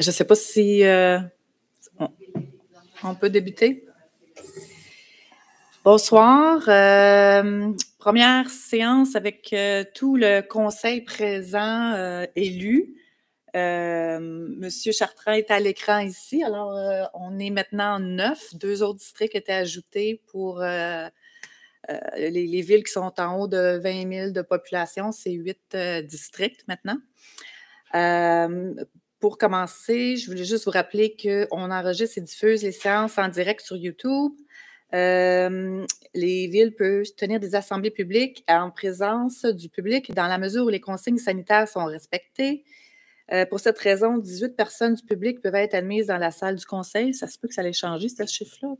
Je ne sais pas si on peut débuter. Bonsoir. Première séance avec tout le conseil présent élu. Monsieur Chartrand est à l'écran ici. Alors, on est maintenant 9. 2 autres districts étaient ajoutés pour les villes qui sont en haut de 20 000 de population. C'est 8 districts maintenant. Pour commencer, je voulais juste vous rappeler qu'on enregistre et diffuse les séances en direct sur YouTube. Les villes peuvent tenir des assemblées publiques en présence du public dans la mesure où les consignes sanitaires sont respectées. Pour cette raison, 18 personnes du public peuvent être admises dans la salle du conseil. Ça se peut que ça allait changer, ce chiffre-là?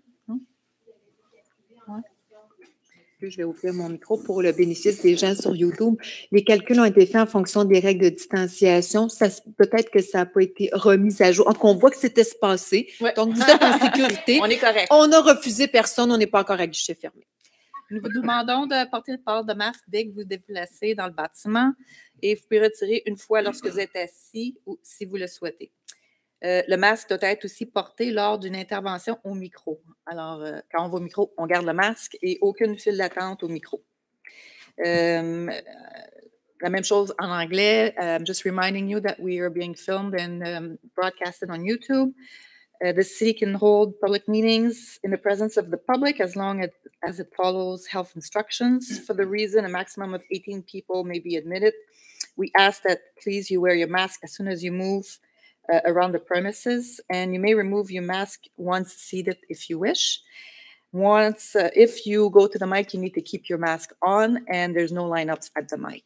Je vais ouvrir mon micro pour le bénéfice des gens sur YouTube. Les calculs ont été faits en fonction des règles de distanciation. Peut-être que ça n'a pas été remis à jour. En tout cas, on voit que c'est espacé. Ouais. Donc, vous êtes en sécurité. On est correct. On a refusé personne. On n'est pas encore à guichet fermé. Nous vous demandons de porter le port de masque dès que vous vous déplacez dans le bâtiment et vous pouvez retirer une fois lorsque vous êtes assis ou si vous le souhaitez. Le masque doit être aussi porté lors d'une intervention au micro. Alors, quand on va au micro, on garde le masque et aucune file d'attente au micro. La même chose en anglais. Just reminding you that we are being filmed and broadcasted on YouTube. The city can hold public meetings in the presence of the public as long as it follows health instructions. For the reason a maximum of 18 people may be admitted, we ask that please you wear your mask as soon as you move around the premises, and you may remove your mask once seated if you wish. Once, if you go to the mic, you need to keep your mask on, and there's no lineups at the mic.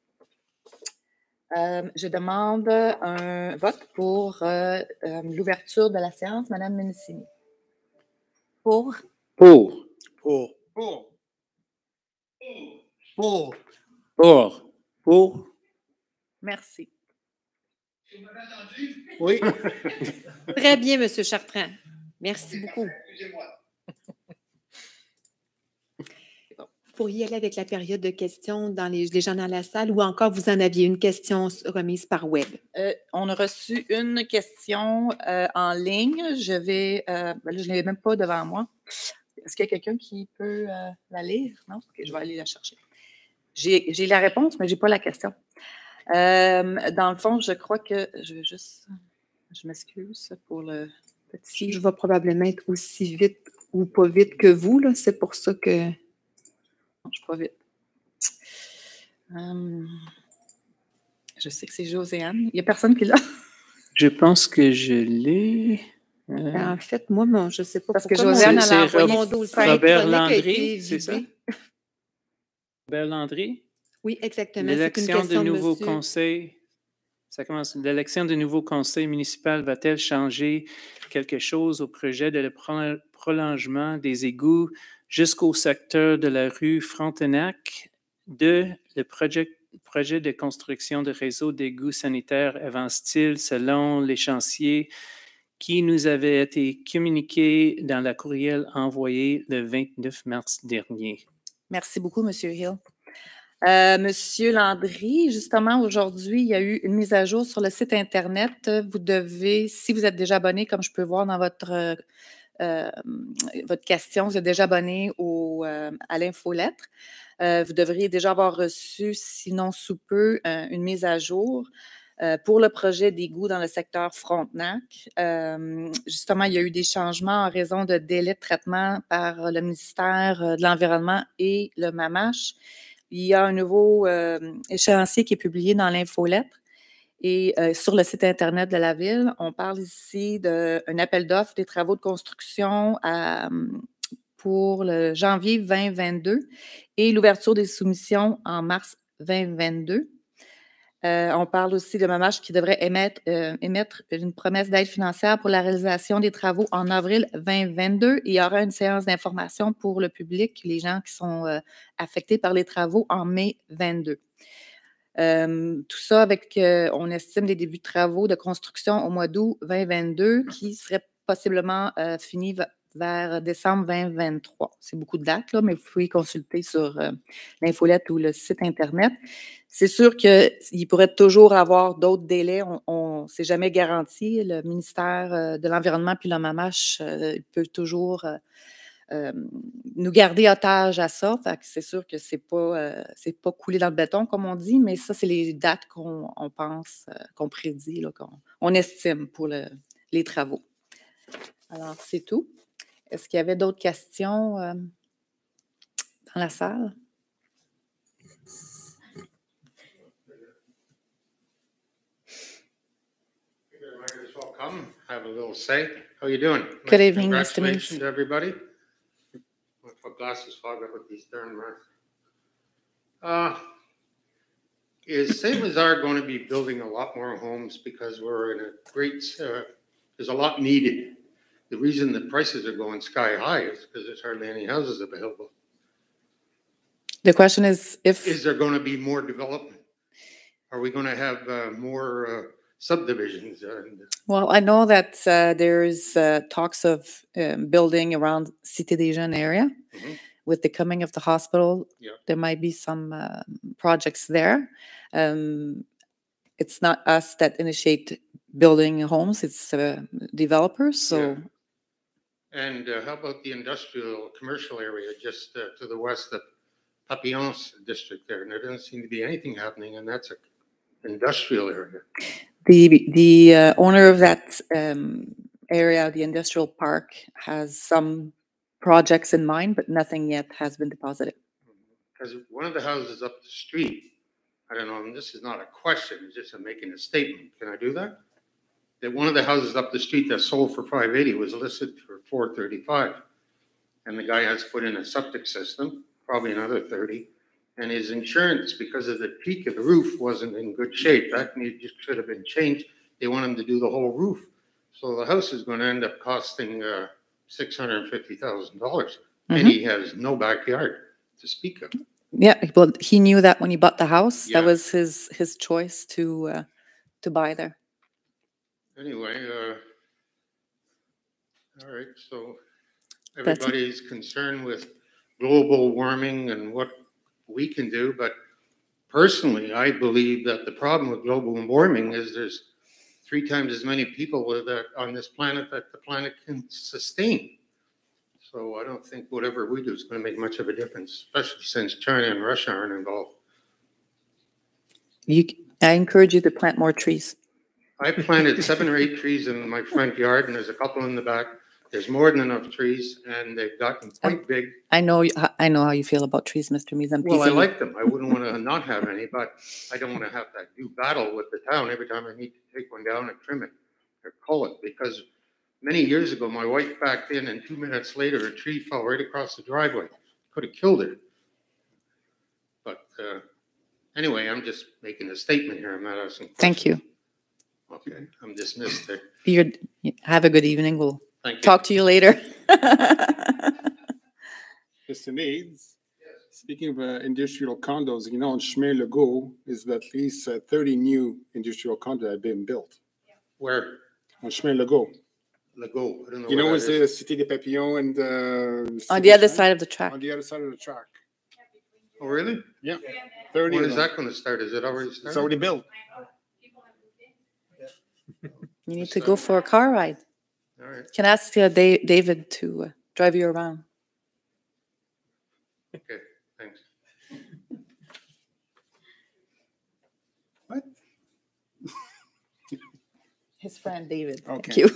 Je demande un vote pour l'ouverture de la séance. Madame Menicini. Pour. Pour. Pour. Pour. Pour. Pour. Pour. Merci. Vous m'avez entendu? Oui. Très bien, M. Chartrand. Merci beaucoup. Excusez-moi. Vous pourriez aller avec la période de questions dans les gens dans la salle ou encore vous en aviez une question remise par web? On a reçu une question en ligne. Je ne l'ai même pas devant moi. Est-ce qu'il y a quelqu'un qui peut la lire? Non? OK, je vais aller la chercher. J'ai la réponse, mais je n'ai pas la question. Dans le fond, je crois que je m'excuse pour le petit. Je vais probablement être aussi vite ou pas vite que vous, là. C'est pour ça que. Non, je ne suis pas vite. Je sais que c'est Joséanne. Il n'y a personne qui l'a. Je pense que je l'ai. En fait, moi, je ne sais pas parce que pourquoi Joséanne a envoyé envoyé mon dossier Robert électronique a Landry, été c'est ça? vidé. Robert Landry. Oui, exactement. C'est une L'élection question de nouveau monsieur. conseil. Ça commence. L'élection de nouveau conseil municipal va-t-elle changer quelque chose au projet de le prolongement des égouts jusqu'au secteur de la rue Frontenac? Le projet de construction de réseau d'égouts sanitaires avance-t-il selon l'échéancier qui nous avait été communiqué dans la courriel envoyée le 29 mars dernier? Merci beaucoup, M. Hill. Monsieur Landry, justement, aujourd'hui, il y a eu une mise à jour sur le site Internet. Vous devez, si vous êtes déjà abonné, comme je peux voir dans votre question, vous êtes déjà abonné à l'infolettre. Vous devriez déjà avoir reçu, sinon sous peu, une mise à jour pour le projet d'égout dans le secteur Frontenac. Justement, il y a eu des changements en raison de délais de traitement par le ministère de l'Environnement et le MAMACH. Il y a un nouveau échéancier qui est publié dans l'infolettre et sur le site Internet de la Ville. On parle ici d'un appel d'offres des travaux de construction pour le janvier 2022 et l'ouverture des soumissions en mars 2022. On parle aussi de MAMACH qui devrait émettre une promesse d'aide financière pour la réalisation des travaux en avril 2022. Il y aura une séance d'information pour le public, les gens qui sont affectés par les travaux en mai 2022. Tout ça avec, on estime des débuts de travaux de construction au mois d'août 2022 qui seraient possiblement finis vers décembre 2023. C'est beaucoup de dates, là, mais vous pouvez consulter sur l'infolette ou le site Internet. C'est sûr qu'il pourrait toujours avoir d'autres délais. On c'est jamais garanti. Le ministère de l'Environnement puis l'OMAMASH peut toujours nous garder otages à ça. Fait que c'est sûr que c'est pas coulé dans le béton, comme on dit, mais ça, c'est les dates qu'on pense, qu'on prédit, là, qu'on estime pour les travaux. Alors, c'est tout. Est-ce qu'il y avait d'autres questions dans la salle? I might as well come, have a little say. How you doing? Good evening, nice to meet you. Congratulations to everybody. My glasses fog up with these darn rats. Is St. Lazare going to be building a lot more homes because we're in a great, there's a lot needed. The reason the prices are going sky high is because there's hardly any houses available. The question is if... Is there going to be more development? Are we going to have more subdivisions? Well, I know that there's talks of building around Cité des Jeunes area. Mm-hmm. With the coming of the hospital, yeah. There might be some projects there. It's not us that initiate building homes, it's developers. So. Yeah. And how about the industrial commercial area just to the west of Papillon's district there? And there doesn't seem to be anything happening, and that's an industrial area. The owner of that area, the industrial park, has some projects in mind, but nothing yet has been deposited. Because one of the houses up the street, I don't know, and this is not a question, it's just I'm making a statement. Can I do that? That one of the houses up the street that sold for $580 was listed for $435. And the guy has put in a septic system, probably another $30. And his insurance, because of the peak of the roof, wasn't in good shape. That should have been changed. They want him to do the whole roof. So the house is going to end up costing $650,000. Mm-hmm. And he has no backyard to speak of. Yeah, well, he knew that when he bought the house. Yeah. That was his choice to buy there. Anyway, all right, so everybody's concerned with global warming and what we can do, but personally, I believe that the problem with global warming is there's 3 times as many people on this planet that the planet can sustain. So I don't think whatever we do is going to make much of a difference, especially since China and Russia aren't involved. I encourage you to plant more trees. I planted 7 or 8 trees in my front yard, and there's a couple in the back. There's more than enough trees, and they've gotten quite big. I know how you feel about trees, Mr. Mees. Well, I like them. I wouldn't want to not have any, but I don't want to have to do battle with the town every time I need to take one down and trim it or cull it. Because many years ago, my wife backed in, and 2 minutes later, a tree fell right across the driveway. Could have killed her. But anyway, I'm just making a statement here. I'm not asking. Thank you. Okay, I'm dismissed. Have a good evening. We'll talk to you later. Mr. Meads, speaking of industrial condos, you know, on Chemin Legault is at least 30 new industrial condos that have been built. Where? On Chemin Legault. Legault. I don't know. You know, it's the Cité des Papillons and on the other side of the track. On the other side of the track. Oh, really? Yeah. 30. When is that going to start? Is it already started? It's already built. You need to go for a car ride. All right. Can ask David to drive you around. Okay, thanks. What? His friend David. Okay. Thank you.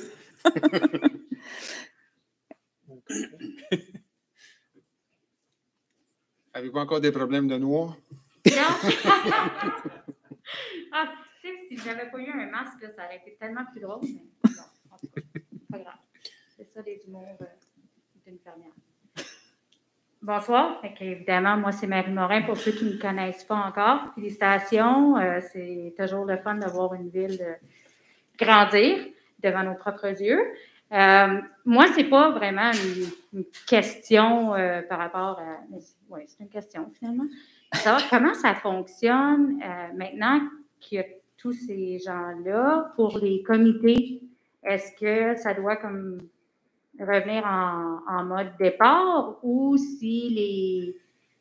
Avez-vous encore des problèmes de noix? Ah, tu sais, si j'avais pas eu un masque, là, ça aurait été tellement plus drôle. Mais bon, en tout cas, pas grave. C'est ça, les humours d'une fermière. Bonsoir. Évidemment, moi, c'est Marie Morin, pour ceux qui ne me connaissent pas encore. Félicitations. C'est toujours le fun de voir une ville grandir devant nos propres yeux. Moi, c'est pas vraiment une question par rapport à... Oui, c'est une question, finalement. Savoir comment ça fonctionne maintenant qu'il y a tous ces gens-là pour les comités. Est-ce que ça doit comme revenir en mode départ ou si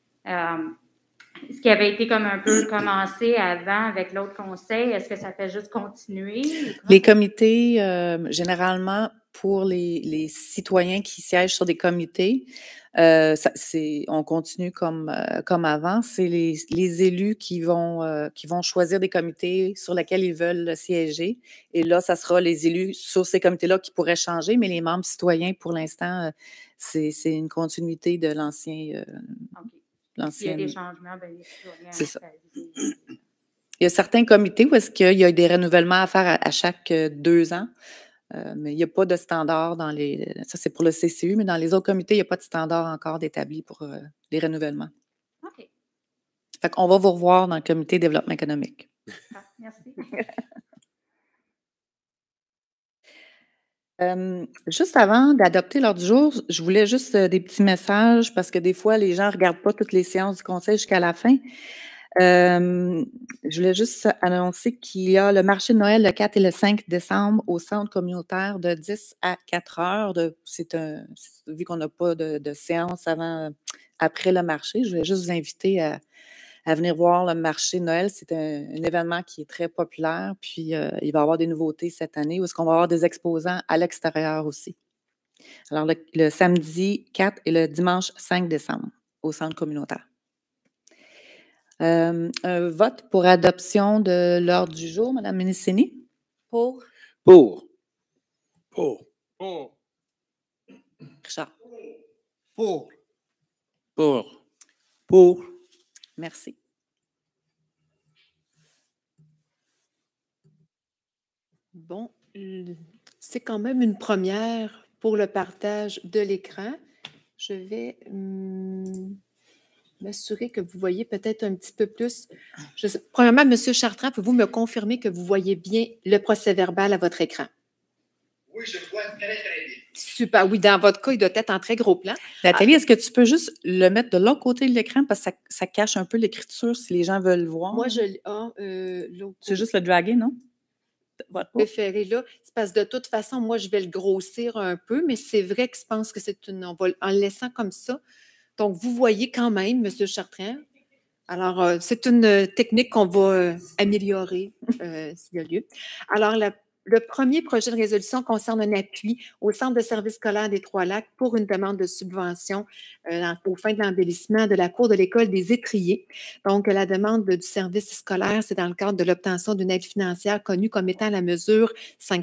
ce qui avait été comme un peu commencé avant avec l'autre conseil, est-ce que ça fait juste continuer? Les comités, généralement, pour les citoyens qui siègent sur des comités, on continue comme avant. C'est les élus qui vont choisir des comités sur lesquels ils veulent siéger. Et là, ça sera les élus sur ces comités-là qui pourraient changer, mais les membres citoyens, pour l'instant, c'est une continuité de l'ancien. S'il y a des changements, bien, les citoyens. C'est ça. Il y a certains comités où est-ce qu'il y a des renouvellements à faire à chaque 2 ans, mais il n'y a pas de standard dans les... Ça, c'est pour le CCU, mais dans les autres comités, il n'y a pas de standard encore d'établi pour les renouvellements. OK. Fait qu'on va vous revoir dans le comité développement économique. Ah, merci. Juste avant d'adopter l'ordre du jour, je voulais juste des petits messages parce que des fois, les gens ne regardent pas toutes les séances du conseil jusqu'à la fin. Je voulais juste annoncer qu'il y a le marché de Noël le 4 et le 5 décembre au centre communautaire de 10 à 4 heures. Vu qu'on n'a pas de séance après le marché, je voulais juste vous inviter à venir voir le marché de Noël. C'est un événement qui est très populaire. Puis, il va y avoir des nouveautés cette année où est-ce qu'on va avoir des exposants à l'extérieur aussi. Alors, le samedi 4 et le dimanche 5 décembre au centre communautaire. Un vote pour adoption de l'ordre du jour, Mme Ménicini? Pour. Pour. Pour. Pour. Richard? Pour. Pour. Pour. Merci. Bon, c'est quand même une première pour le partage de l'écran. Je vais m'assurer que vous voyez peut-être un petit peu plus. Premièrement, M. Chartrand, pouvez-vous me confirmer que vous voyez bien le procès-verbal à votre écran? Oui, je vois très, très bien. Super. Oui, dans votre cas, il doit être en très gros plan. Nathalie, est-ce que tu peux juste le mettre de l'autre côté de l'écran parce que ça cache un peu l'écriture si les gens veulent le voir? Moi, je l'autre. C'est juste le draguer, non? Préféré là. C'est parce que de toute façon, moi, je vais le grossir un peu, mais c'est vrai que je pense que c'est on va en le laissant comme ça. Donc, vous voyez quand même, M. Chartrand. Alors, c'est une technique qu'on va améliorer s'il y a lieu. Alors, le premier projet de résolution concerne un appui au Centre de services scolaires des Trois-Lacs pour une demande de subvention aux fins de l'embellissement de la cour de l'école des Étriers. Donc, la demande du service scolaire, c'est dans le cadre de l'obtention d'une aide financière connue comme étant la mesure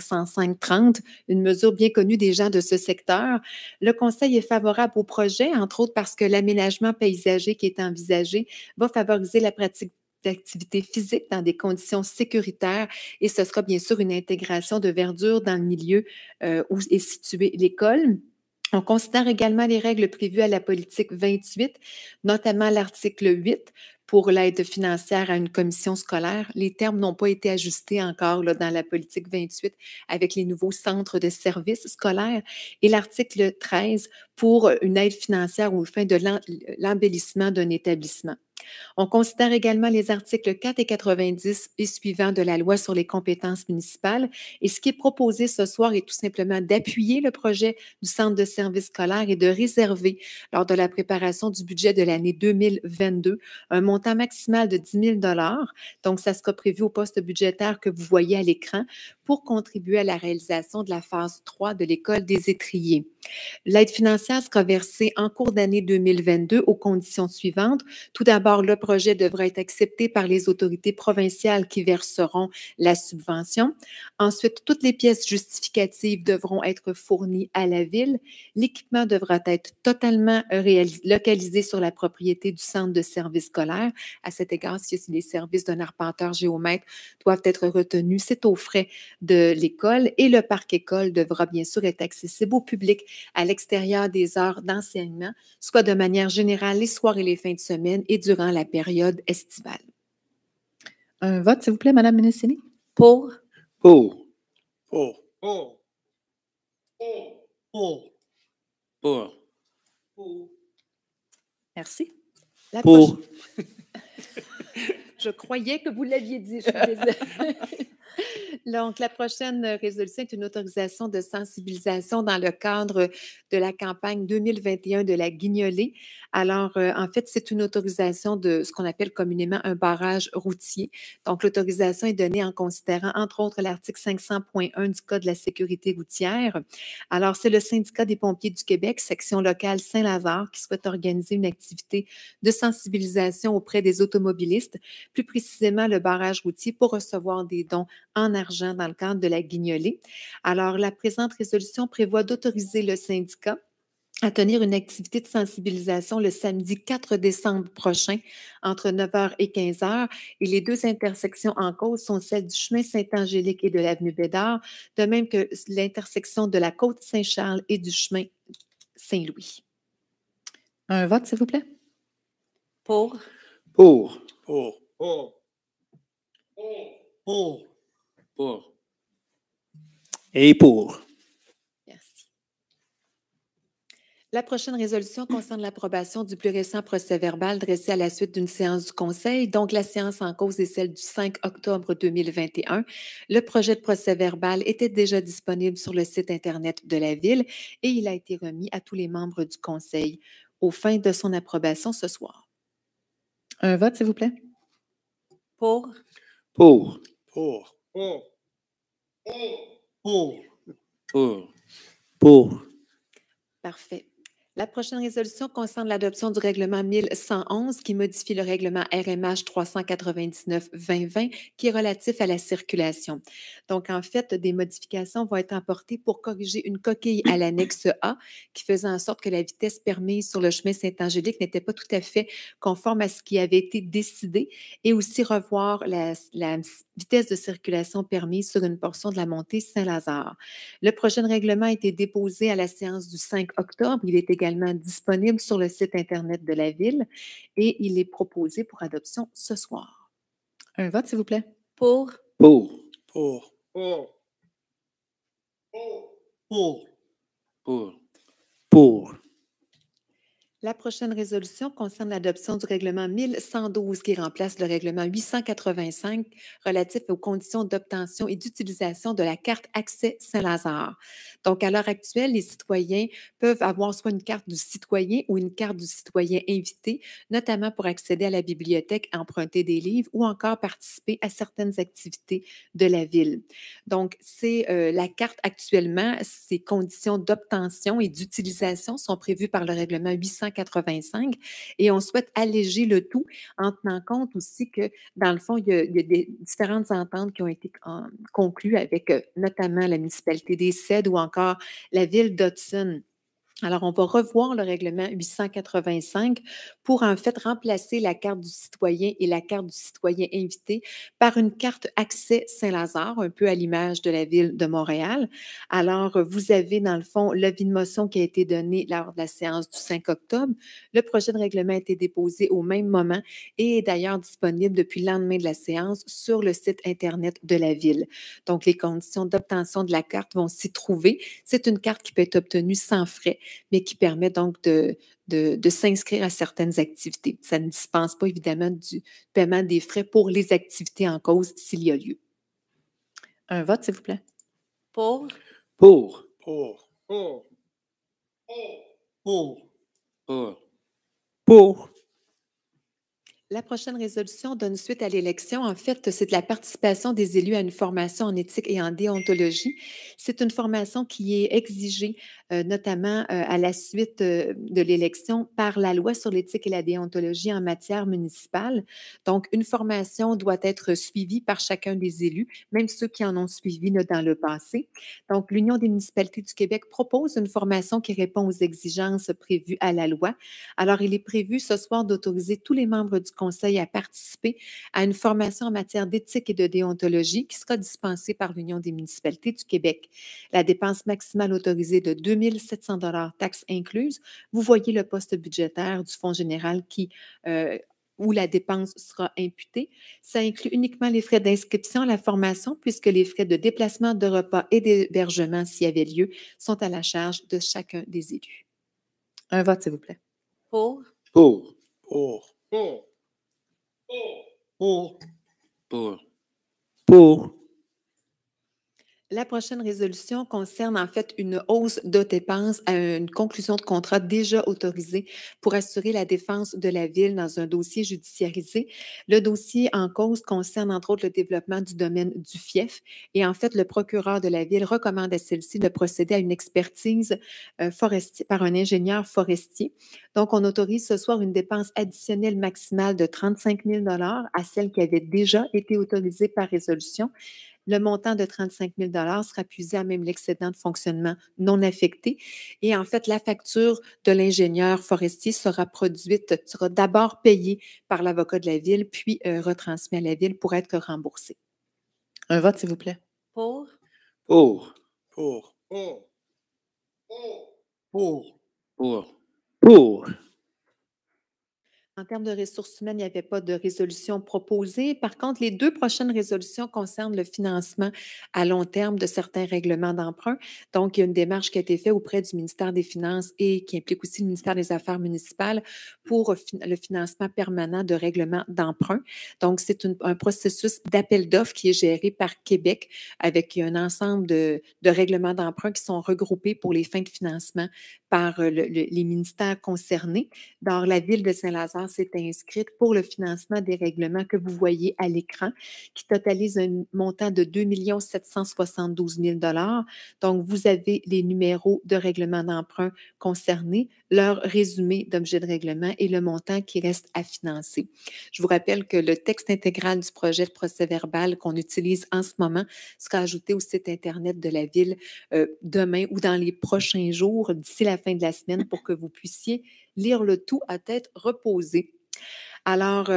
505-30, une mesure bien connue des gens de ce secteur. Le Conseil est favorable au projet, entre autres parce que l'aménagement paysager qui est envisagé va favoriser la pratique d'activités physiques dans des conditions sécuritaires et ce sera bien sûr une intégration de verdure dans le milieu où est située l'école. On considère également les règles prévues à la politique 28, notamment l'article 8 pour l'aide financière à une commission scolaire. Les termes n'ont pas été ajustés encore là, dans la politique 28 avec les nouveaux centres de services scolaires et l'article 13 pour une aide financière aux fins de l'embellissement d'un établissement. On considère également les articles 4 et 90 et suivants de la loi sur les compétences municipales. Et ce qui est proposé ce soir est tout simplement d'appuyer le projet du centre de services scolaires et de réserver, lors de la préparation du budget de l'année 2022, un montant maximal de 10 000 $. Donc, ça sera prévu au poste budgétaire que vous voyez à l'écran pour contribuer à la réalisation de la phase 3 de l'école des Étriers. L'aide financière sera versée en cours d'année 2022 aux conditions suivantes. Tout d'abord, le projet devra être accepté par les autorités provinciales qui verseront la subvention. Ensuite, toutes les pièces justificatives devront être fournies à la Ville. L'équipement devra être totalement localisé sur la propriété du centre de services scolaires. À cet égard, si les services d'un arpenteur géomètre doivent être retenus, c'est aux frais de l'école et le parc école devra bien sûr être accessible au public à l'extérieur des heures d'enseignement, soit de manière générale les soirs et les fins de semaine et durant la période estivale. Un vote, s'il vous plaît, Mme Ménicini? Pour. Pour. Pour. Pour. Pour. Pour. Pour. Pour. Merci. La Pour. Je croyais que vous l'aviez dit, je suis désolée. Donc, la prochaine résolution est une autorisation de sensibilisation dans le cadre de la campagne 2021 de la Guignolée. Alors, en fait, c'est une autorisation de ce qu'on appelle communément un barrage routier. Donc, l'autorisation est donnée en considérant, entre autres, l'article 500.1 du Code de la sécurité routière. Alors, c'est le Syndicat des pompiers du Québec, section locale Saint-Lazare, qui souhaite organiser une activité de sensibilisation auprès des automobilistes, plus précisément le barrage routier, pour recevoir des dons en argent dans le cadre de la Guignolée. Alors, la présente résolution prévoit d'autoriser le syndicat à tenir une activité de sensibilisation le samedi 4 décembre prochain entre 9h et 15h. Et les deux intersections en cause sont celles du chemin Saint-Angélique et de l'avenue Bédard, de même que l'intersection de la côte Saint-Charles et du chemin Saint-Louis. Un vote, s'il vous plaît? Pour. Pour. Pour. Pour. Pour. Pour. Et pour. Merci. La prochaine résolution concerne l'approbation du plus récent procès-verbal dressé à la suite d'une séance du Conseil. Donc, la séance en cause est celle du 5 octobre 2021. Le projet de procès-verbal était déjà disponible sur le site Internet de la Ville et il a été remis à tous les membres du Conseil aux fins de son approbation ce soir. Un vote, s'il vous plaît? Pour. Pour. Pour. Pour. Pour. Pour. Pour. Parfait. La prochaine résolution concerne l'adoption du règlement 1111 qui modifie le règlement RMH 399-2020 qui est relatif à la circulation. Donc, en fait, des modifications vont être apportées pour corriger une coquille à l'annexe A qui faisait en sorte que la vitesse permise sur le chemin Saint-Angélique n'était pas tout à fait conforme à ce qui avait été décidé et aussi revoir la vitesse de circulation permise sur une portion de la montée Saint-Lazare. Le prochain règlement a été déposé à la séance du 5 octobre. Il est également disponible sur le site Internet de la Ville et il est proposé pour adoption ce soir. Un vote, s'il vous plaît? Pour. Pour. Pour. Pour. Pour. Pour. Pour. La prochaine résolution concerne l'adoption du règlement 1112 qui remplace le règlement 885 relatif aux conditions d'obtention et d'utilisation de la carte Accès Saint-Lazare. Donc, à l'heure actuelle, les citoyens peuvent avoir soit une carte du citoyen ou une carte du citoyen invité, notamment pour accéder à la bibliothèque, emprunter des livres ou encore participer à certaines activités de la ville. Donc, c'est la carte actuellement, ces conditions d'obtention et d'utilisation sont prévues par le règlement 885 et on souhaite alléger le tout en tenant compte aussi que, dans le fond, il y a des différentes ententes qui ont été conclues avec notamment la municipalité des Cèdres ou encore la ville d'Hudson. Alors, on va revoir le règlement 885 pour en fait remplacer la carte du citoyen et la carte du citoyen invité par une carte Accès Saint-Lazare, un peu à l'image de la ville de Montréal. Alors, vous avez dans le fond l'avis de motion qui a été donné lors de la séance du 5 octobre. Le projet de règlement a été déposé au même moment et est d'ailleurs disponible depuis le lendemain de la séance sur le site Internet de la ville. Donc, les conditions d'obtention de la carte vont s'y trouver. C'est une carte qui peut être obtenue sans frais, mais qui permet donc de s'inscrire à certaines activités. Ça ne dispense pas évidemment du paiement des frais pour les activités en cause s'il y a lieu. Un vote, s'il vous plaît? Pour. Pour. Pour. Pour. Pour. Pour. Pour. La prochaine résolution donne suite à l'élection. En fait, c'est de la participation des élus à une formation en éthique et en déontologie. C'est une formation qui est exigée notamment à la suite de l'élection par la loi sur l'éthique et la déontologie en matière municipale. Donc, une formation doit être suivie par chacun des élus, même ceux qui en ont suivi dans le passé. Donc, l'Union des municipalités du Québec propose une formation qui répond aux exigences prévues à la loi. Alors, il est prévu ce soir d'autoriser tous les membres du Conseil à participer à une formation en matière d'éthique et de déontologie qui sera dispensée par l'Union des municipalités du Québec. La dépense maximale autorisée de 2 700 $, taxes incluses. Vous voyez le poste budgétaire du Fonds général où la dépense sera imputée. Ça inclut uniquement les frais d'inscription à la formation puisque les frais de déplacement, de repas et d'hébergement, s'il y avait lieu, sont à la charge de chacun des élus. Un vote, s'il vous plaît? Pour. Pour. Pour. Pour. Pour. Pour. La prochaine résolution concerne en fait une hausse de dépenses à une conclusion de contrat déjà autorisée pour assurer la défense de la ville dans un dossier judiciarisé. Le dossier en cause concerne entre autres le développement du domaine du fief et en fait le procureur de la ville recommande à celle-ci de procéder à une expertise forestière par un ingénieur forestier. Donc on autorise ce soir une dépense additionnelle maximale de 35 000 à celle qui avait déjà été autorisée par résolution. Le montant de 35 000 sera puisé à même l'excédent de fonctionnement non affecté. Et en fait, la facture de l'ingénieur forestier sera d'abord payée par l'avocat de la ville, puis retransmise à la ville pour être remboursée. Un vote, s'il vous plaît. Pour. Pour. Pour. Pour. Pour. Pour. Pour. En termes de ressources humaines, il n'y avait pas de résolution proposée. Par contre, les 2 prochaines résolutions concernent le financement à long terme de certains règlements d'emprunt. Donc, il y a une démarche qui a été faite auprès du ministère des Finances et qui implique aussi le ministère des Affaires municipales pour le financement permanent de règlements d'emprunt. Donc, c'est un processus d'appel d'offres qui est géré par Québec avec un ensemble de règlements d'emprunt qui sont regroupés pour les fins de financement par les ministères concernés. Dans la ville de Saint-Lazare s'est inscrite pour le financement des règlements que vous voyez à l'écran, qui totalisent un montant de 2 772 000 $. Donc, vous avez les numéros de règlement d'emprunt concernés, leur résumé d'objet de règlement et le montant qui reste à financer. Je vous rappelle que le texte intégral du projet de procès-verbal qu'on utilise en ce moment sera ajouté au site Internet de la ville demain ou dans les prochains jours, d'ici la fin de la semaine, pour que vous puissiez lire le tout à tête reposée. Alors,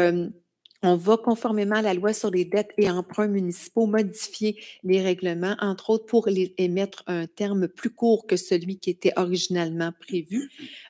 on va, conformément à la loi sur les dettes et emprunts municipaux, modifier les règlements, entre autres pour émettre un terme plus court que celui qui était originalement prévu.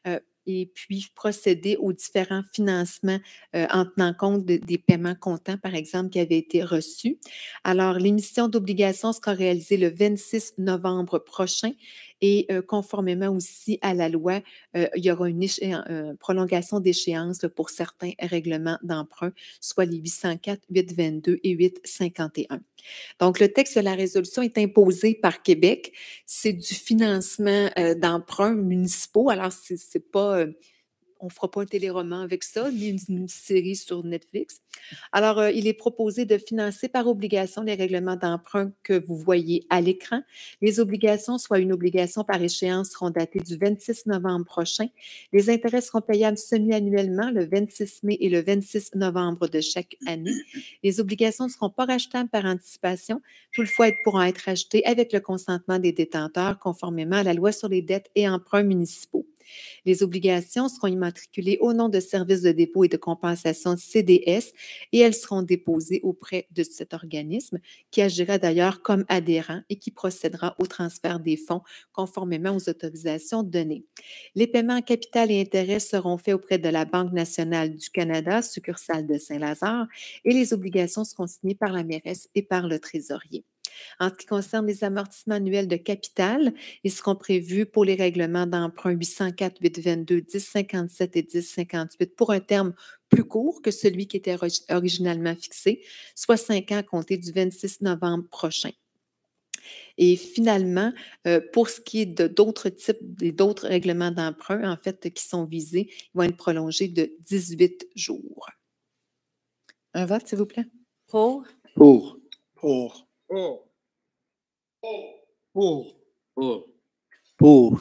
Et puis procéder aux différents financements en tenant compte des paiements comptants, par exemple, qui avaient été reçus. Alors, l'émission d'obligations sera réalisée le 26 novembre prochain et conformément aussi à la loi, il y aura une prolongation d'échéance pour certains règlements d'emprunt, soit les 804, 822 et 851. Donc, le texte de la résolution est imposé par Québec. C'est du financement d'emprunts municipaux. Alors, c'est pas... on ne fera pas un téléroman avec ça, ni une série sur Netflix. Alors, il est proposé de financer par obligation les règlements d'emprunt que vous voyez à l'écran. Les obligations, soit une obligation par échéance, seront datées du 26 novembre prochain. Les intérêts seront payables semi-annuellement le 26 mai et le 26 novembre de chaque année. Les obligations ne seront pas rachetables par anticipation. Toutefois, elles pourront être achetées avec le consentement des détenteurs, conformément à la loi sur les dettes et emprunts municipaux. Les obligations seront immatriculées au nom de Services de dépôt et de compensation CDS et elles seront déposées auprès de cet organisme qui agira d'ailleurs comme adhérent et qui procédera au transfert des fonds conformément aux autorisations données. Les paiements en capital et intérêts seront faits auprès de la Banque nationale du Canada, succursale de Saint-Lazare, et les obligations seront signées par la mairesse et par le trésorier. En ce qui concerne les amortissements annuels de capital, ils seront prévus pour les règlements d'emprunt 804, 822, 1057 et 1058 pour un terme plus court que celui qui était originalement fixé, soit 5 ans à compter du 26 novembre prochain. Et finalement, pour ce qui est d'autres règlements d'emprunt, en fait, qui sont visés, ils vont être prolongés de 18 jours. Un vote, s'il vous plaît. Pour. Pour. Pour. Pour. Pour. Pour. Pour.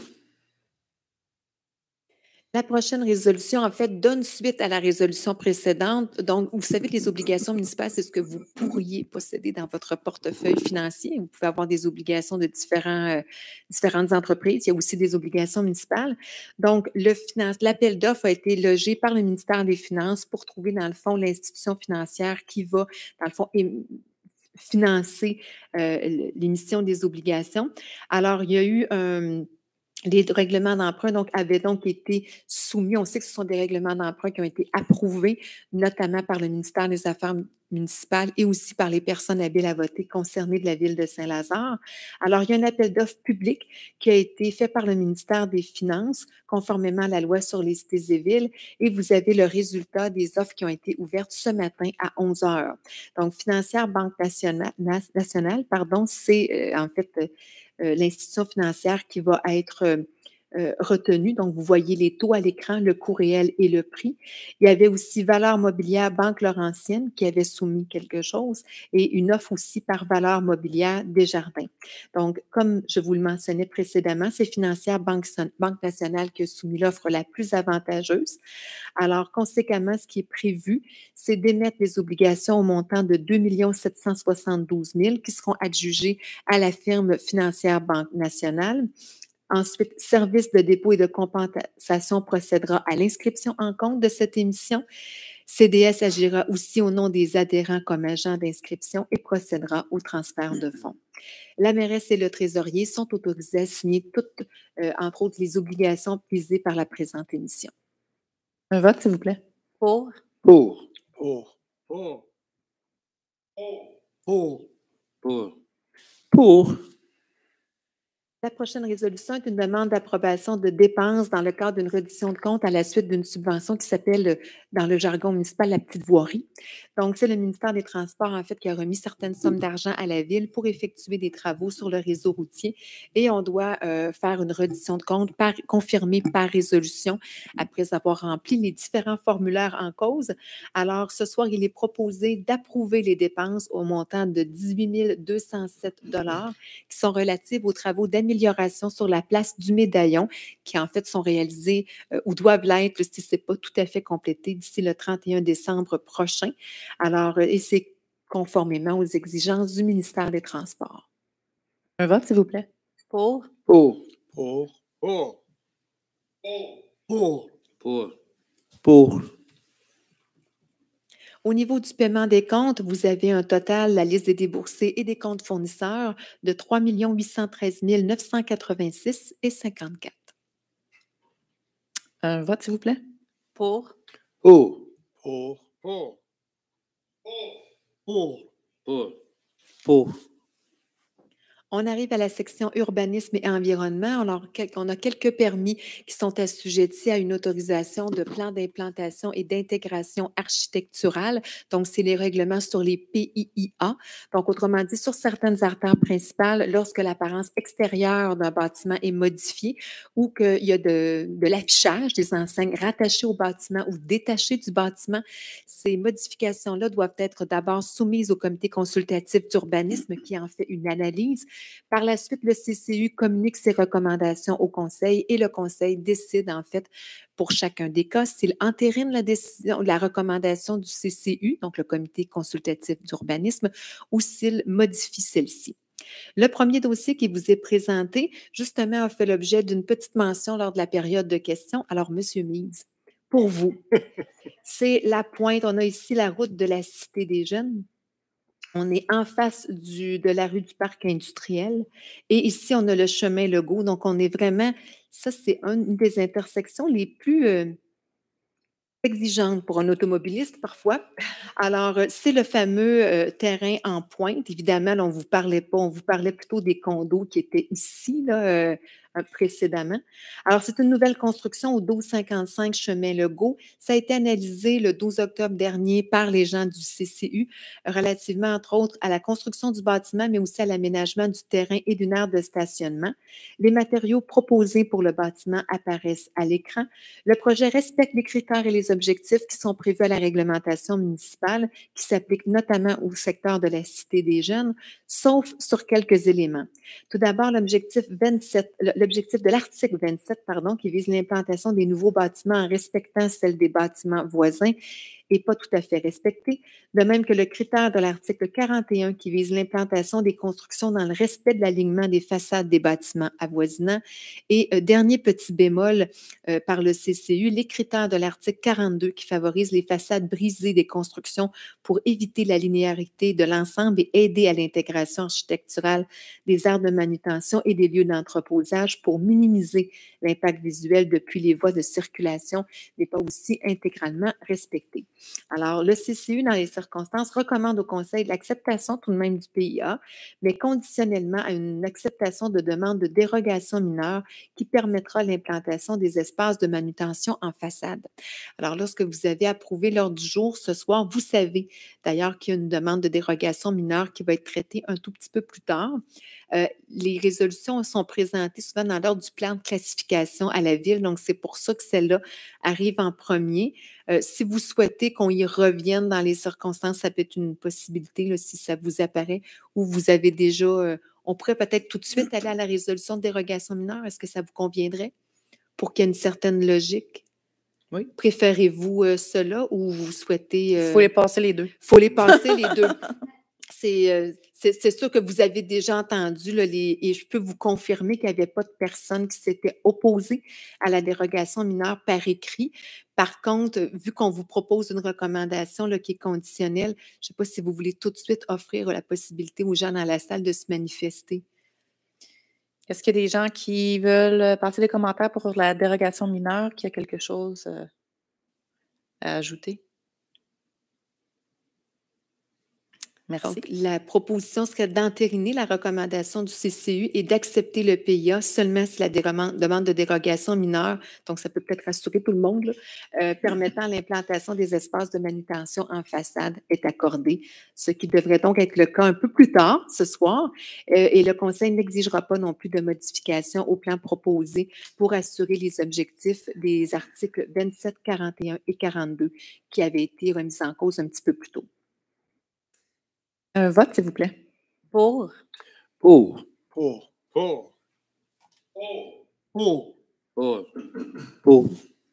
La prochaine résolution, en fait, donne suite à la résolution précédente. Donc, vous savez, les obligations municipales, c'est ce que vous pourriez posséder dans votre portefeuille financier. Vous pouvez avoir des obligations de différentes entreprises. Il y a aussi des obligations municipales. Donc, l'appel d'offres a été logé par le ministère des Finances pour trouver, dans le fond, l'institution financière qui va, dans le fond, financer l'émission des obligations. Alors, il y a eu les règlements d'emprunt avaient donc été soumis. On sait que ce sont des règlements d'emprunt qui ont été approuvés, notamment par le ministère des Affaires municipale et aussi par les personnes habiles à voter concernées de la ville de Saint-Lazare. Alors, il y a un appel d'offres public qui a été fait par le ministère des Finances, conformément à la loi sur les cités et villes, et vous avez le résultat des offres qui ont été ouvertes ce matin à 11 heures. Donc, Financière Banque nationale, c'est en fait l'institution financière qui va être retenue. Donc, vous voyez les taux à l'écran, le coût réel et le prix. Il y avait aussi Valeur mobilière Banque Laurentienne qui avait soumis quelque chose et une offre aussi par Valeur mobilière Desjardins. Donc, comme je vous le mentionnais précédemment, c'est Financière Banque nationale qui a soumis l'offre la plus avantageuse. Alors, conséquemment, ce qui est prévu, c'est d'émettre des obligations au montant de 2 772 000 qui seront adjugées à la firme Financière Banque nationale. Ensuite, Service de dépôt et de compensation procédera à l'inscription en compte de cette émission. CDS agira aussi au nom des adhérents comme agent d'inscription et procédera au transfert de fonds. La mairesse et le trésorier sont autorisés à signer toutes, entre autres, les obligations visées par la présente émission. Un vote, s'il vous plaît. Pour. Pour. Pour. Pour. Pour. Pour. Pour. La prochaine résolution est une demande d'approbation de dépenses dans le cadre d'une reddition de compte à la suite d'une subvention qui s'appelle, dans le jargon municipal, la petite voirie. Donc, c'est le ministère des Transports, en fait, qui a remis certaines sommes d'argent à la ville pour effectuer des travaux sur le réseau routier et on doit faire une reddition de compte confirmée par résolution après avoir rempli les différents formulaires en cause. Alors, ce soir, il est proposé d'approuver les dépenses au montant de 18 207 $ qui sont relatives aux travaux d'amélioration sur la place du Médaillon, qui en fait sont réalisés ou doivent l'être si ce n'est pas tout à fait complété d'ici le 31 décembre prochain. Alors, et c'est conformément aux exigences du ministère des Transports. Un vote, s'il vous plaît. Pour. Pour. Pour. Pour. Pour. Pour. Pour. Au niveau du paiement des comptes, vous avez un total, la liste des déboursés et des comptes fournisseurs de 3 813 986,54. Un vote, s'il vous plaît. Pour. Pour. Pour. Pour. Pour. Pour. Pour. On arrive à la section urbanisme et environnement. Alors, on a quelques permis qui sont assujettis à une autorisation de plan d'implantation et d'intégration architecturale. Donc, c'est les règlements sur les PIIA. Donc, autrement dit, sur certaines artères principales, lorsque l'apparence extérieure d'un bâtiment est modifiée ou qu'il y a de l'affichage des enseignes rattachées au bâtiment ou détachées du bâtiment, ces modifications-là doivent être d'abord soumises au comité consultatif d'urbanisme qui en fait une analyse. Par la suite, le CCU communique ses recommandations au conseil et le conseil décide en fait pour chacun des cas s'il entérine la recommandation du CCU, donc le comité consultatif d'urbanisme, ou s'il modifie celle-ci. Le premier dossier qui vous est présenté, justement, a fait l'objet d'une petite mention lors de la période de questions. Alors, M. Meads, pour vous, c'est la pointe. On a ici la route de la Cité des Jeunes. On est en face de la rue du Parc industriel et ici, on a le chemin Legault. Donc, on est vraiment, ça, c'est une des intersections les plus exigeantes pour un automobiliste parfois. Alors, c'est le fameux terrain en pointe. Évidemment, là, on vous parlait plutôt des condos qui étaient ici, là, précédemment. Alors, c'est une nouvelle construction au 1255 chemin Legault. Ça a été analysé le 12 octobre dernier par les gens du CCU, relativement, entre autres, à la construction du bâtiment, mais aussi à l'aménagement du terrain et d'une aire de stationnement. Les matériaux proposés pour le bâtiment apparaissent à l'écran. Le projet respecte les critères et les objectifs qui sont prévus à la réglementation municipale, qui s'applique notamment au secteur de la Cité des Jeunes, sauf sur quelques éléments. Tout d'abord, l'objectif de l'article 27, qui vise l'implantation des nouveaux bâtiments en respectant celle des bâtiments voisins, n'est pas tout à fait respecté, de même que le critère de l'article 41 qui vise l'implantation des constructions dans le respect de l'alignement des façades des bâtiments avoisinants. Et dernier petit bémol par le CCU, les critères de l'article 42 qui favorisent les façades brisées des constructions pour éviter la linéarité de l'ensemble et aider à l'intégration architecturale des aires de manutention et des lieux d'entreposage pour minimiser l'impact visuel depuis les voies de circulation n'est pas aussi intégralement respecté. Alors, le CCU, dans les circonstances, recommande au Conseil l'acceptation tout de même du PIA, mais conditionnellement à une acceptation de demande de dérogation mineure qui permettra l'implantation des espaces de manutention en façade. Alors, lorsque vous avez approuvé l'ordre du jour ce soir, vous savez d'ailleurs qu'il y a une demande de dérogation mineure qui va être traitée un tout petit peu plus tard. Les résolutions sont présentées souvent dans l'ordre du plan de classification à la ville, donc c'est pour ça que celle-là arrive en premier. Si vous souhaitez qu'on y revienne dans les circonstances, ça peut être une possibilité là, si ça vous apparaît, ou vous avez déjà, on pourrait peut-être tout de suite aller à la résolution de dérogation mineure. Est-ce que ça vous conviendrait pour qu'il y ait une certaine logique? Oui. Préférez-vous cela ou vous souhaitez… Il faut les passer les deux. Il faut les passer les deux. C'est sûr que vous avez déjà entendu, là, et je peux vous confirmer qu'il n'y avait pas de personne qui s'était opposée à la dérogation mineure par écrit. Par contre, vu qu'on vous propose une recommandation là, qui est conditionnelle, je ne sais pas si vous voulez tout de suite offrir la possibilité aux gens dans la salle de se manifester. Est-ce qu'il y a des gens qui veulent passer des commentaires pour la dérogation mineure, qui a quelque chose à ajouter? Merci. Donc, la proposition serait d'entériner la recommandation du CCU et d'accepter le PIA seulement si la demande de dérogation mineure, donc ça peut peut-être rassurer tout le monde, là, permettant l'implantation des espaces de manutention en façade est accordée, ce qui devrait donc être le cas un peu plus tard ce soir. Et le Conseil n'exigera pas non plus de modification au plan proposé pour assurer les objectifs des articles 27, 41 et 42 qui avaient été remis en cause un petit peu plus tôt. Un vote, s'il vous plaît. Pour. Pour. Pour. Pour. Pour. Pour. Pour.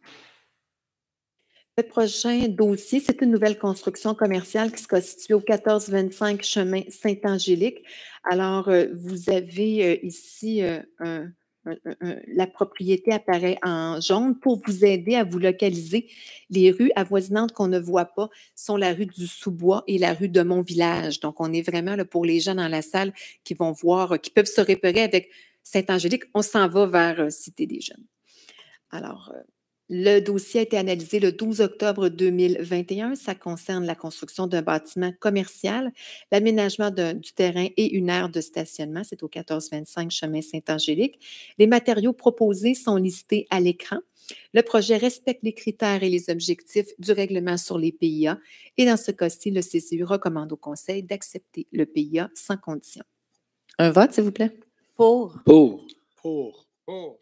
Le prochain dossier, c'est une nouvelle construction commerciale qui sera située au 1425 chemin Saint-Angélique. Alors, vous avez ici la propriété apparaît en jaune pour vous aider à vous localiser. Les rues avoisinantes qu'on ne voit pas sont la rue du Sous-Bois et la rue de Mon-Village. Donc, on est vraiment là pour les gens dans la salle qui vont voir, qui peuvent se repérer avec Saint-Angélique. On s'en va vers Cité des Jeunes. Alors, le dossier a été analysé le 12 octobre 2021. Ça concerne la construction d'un bâtiment commercial, l'aménagement du terrain et une aire de stationnement. C'est au 1425 chemin Saint-Angélique. Les matériaux proposés sont listés à l'écran. Le projet respecte les critères et les objectifs du règlement sur les PIA. Et dans ce cas-ci, le CCU recommande au Conseil d'accepter le PIA sans condition. Un vote, s'il vous plaît. Pour. Pour. Pour. Pour.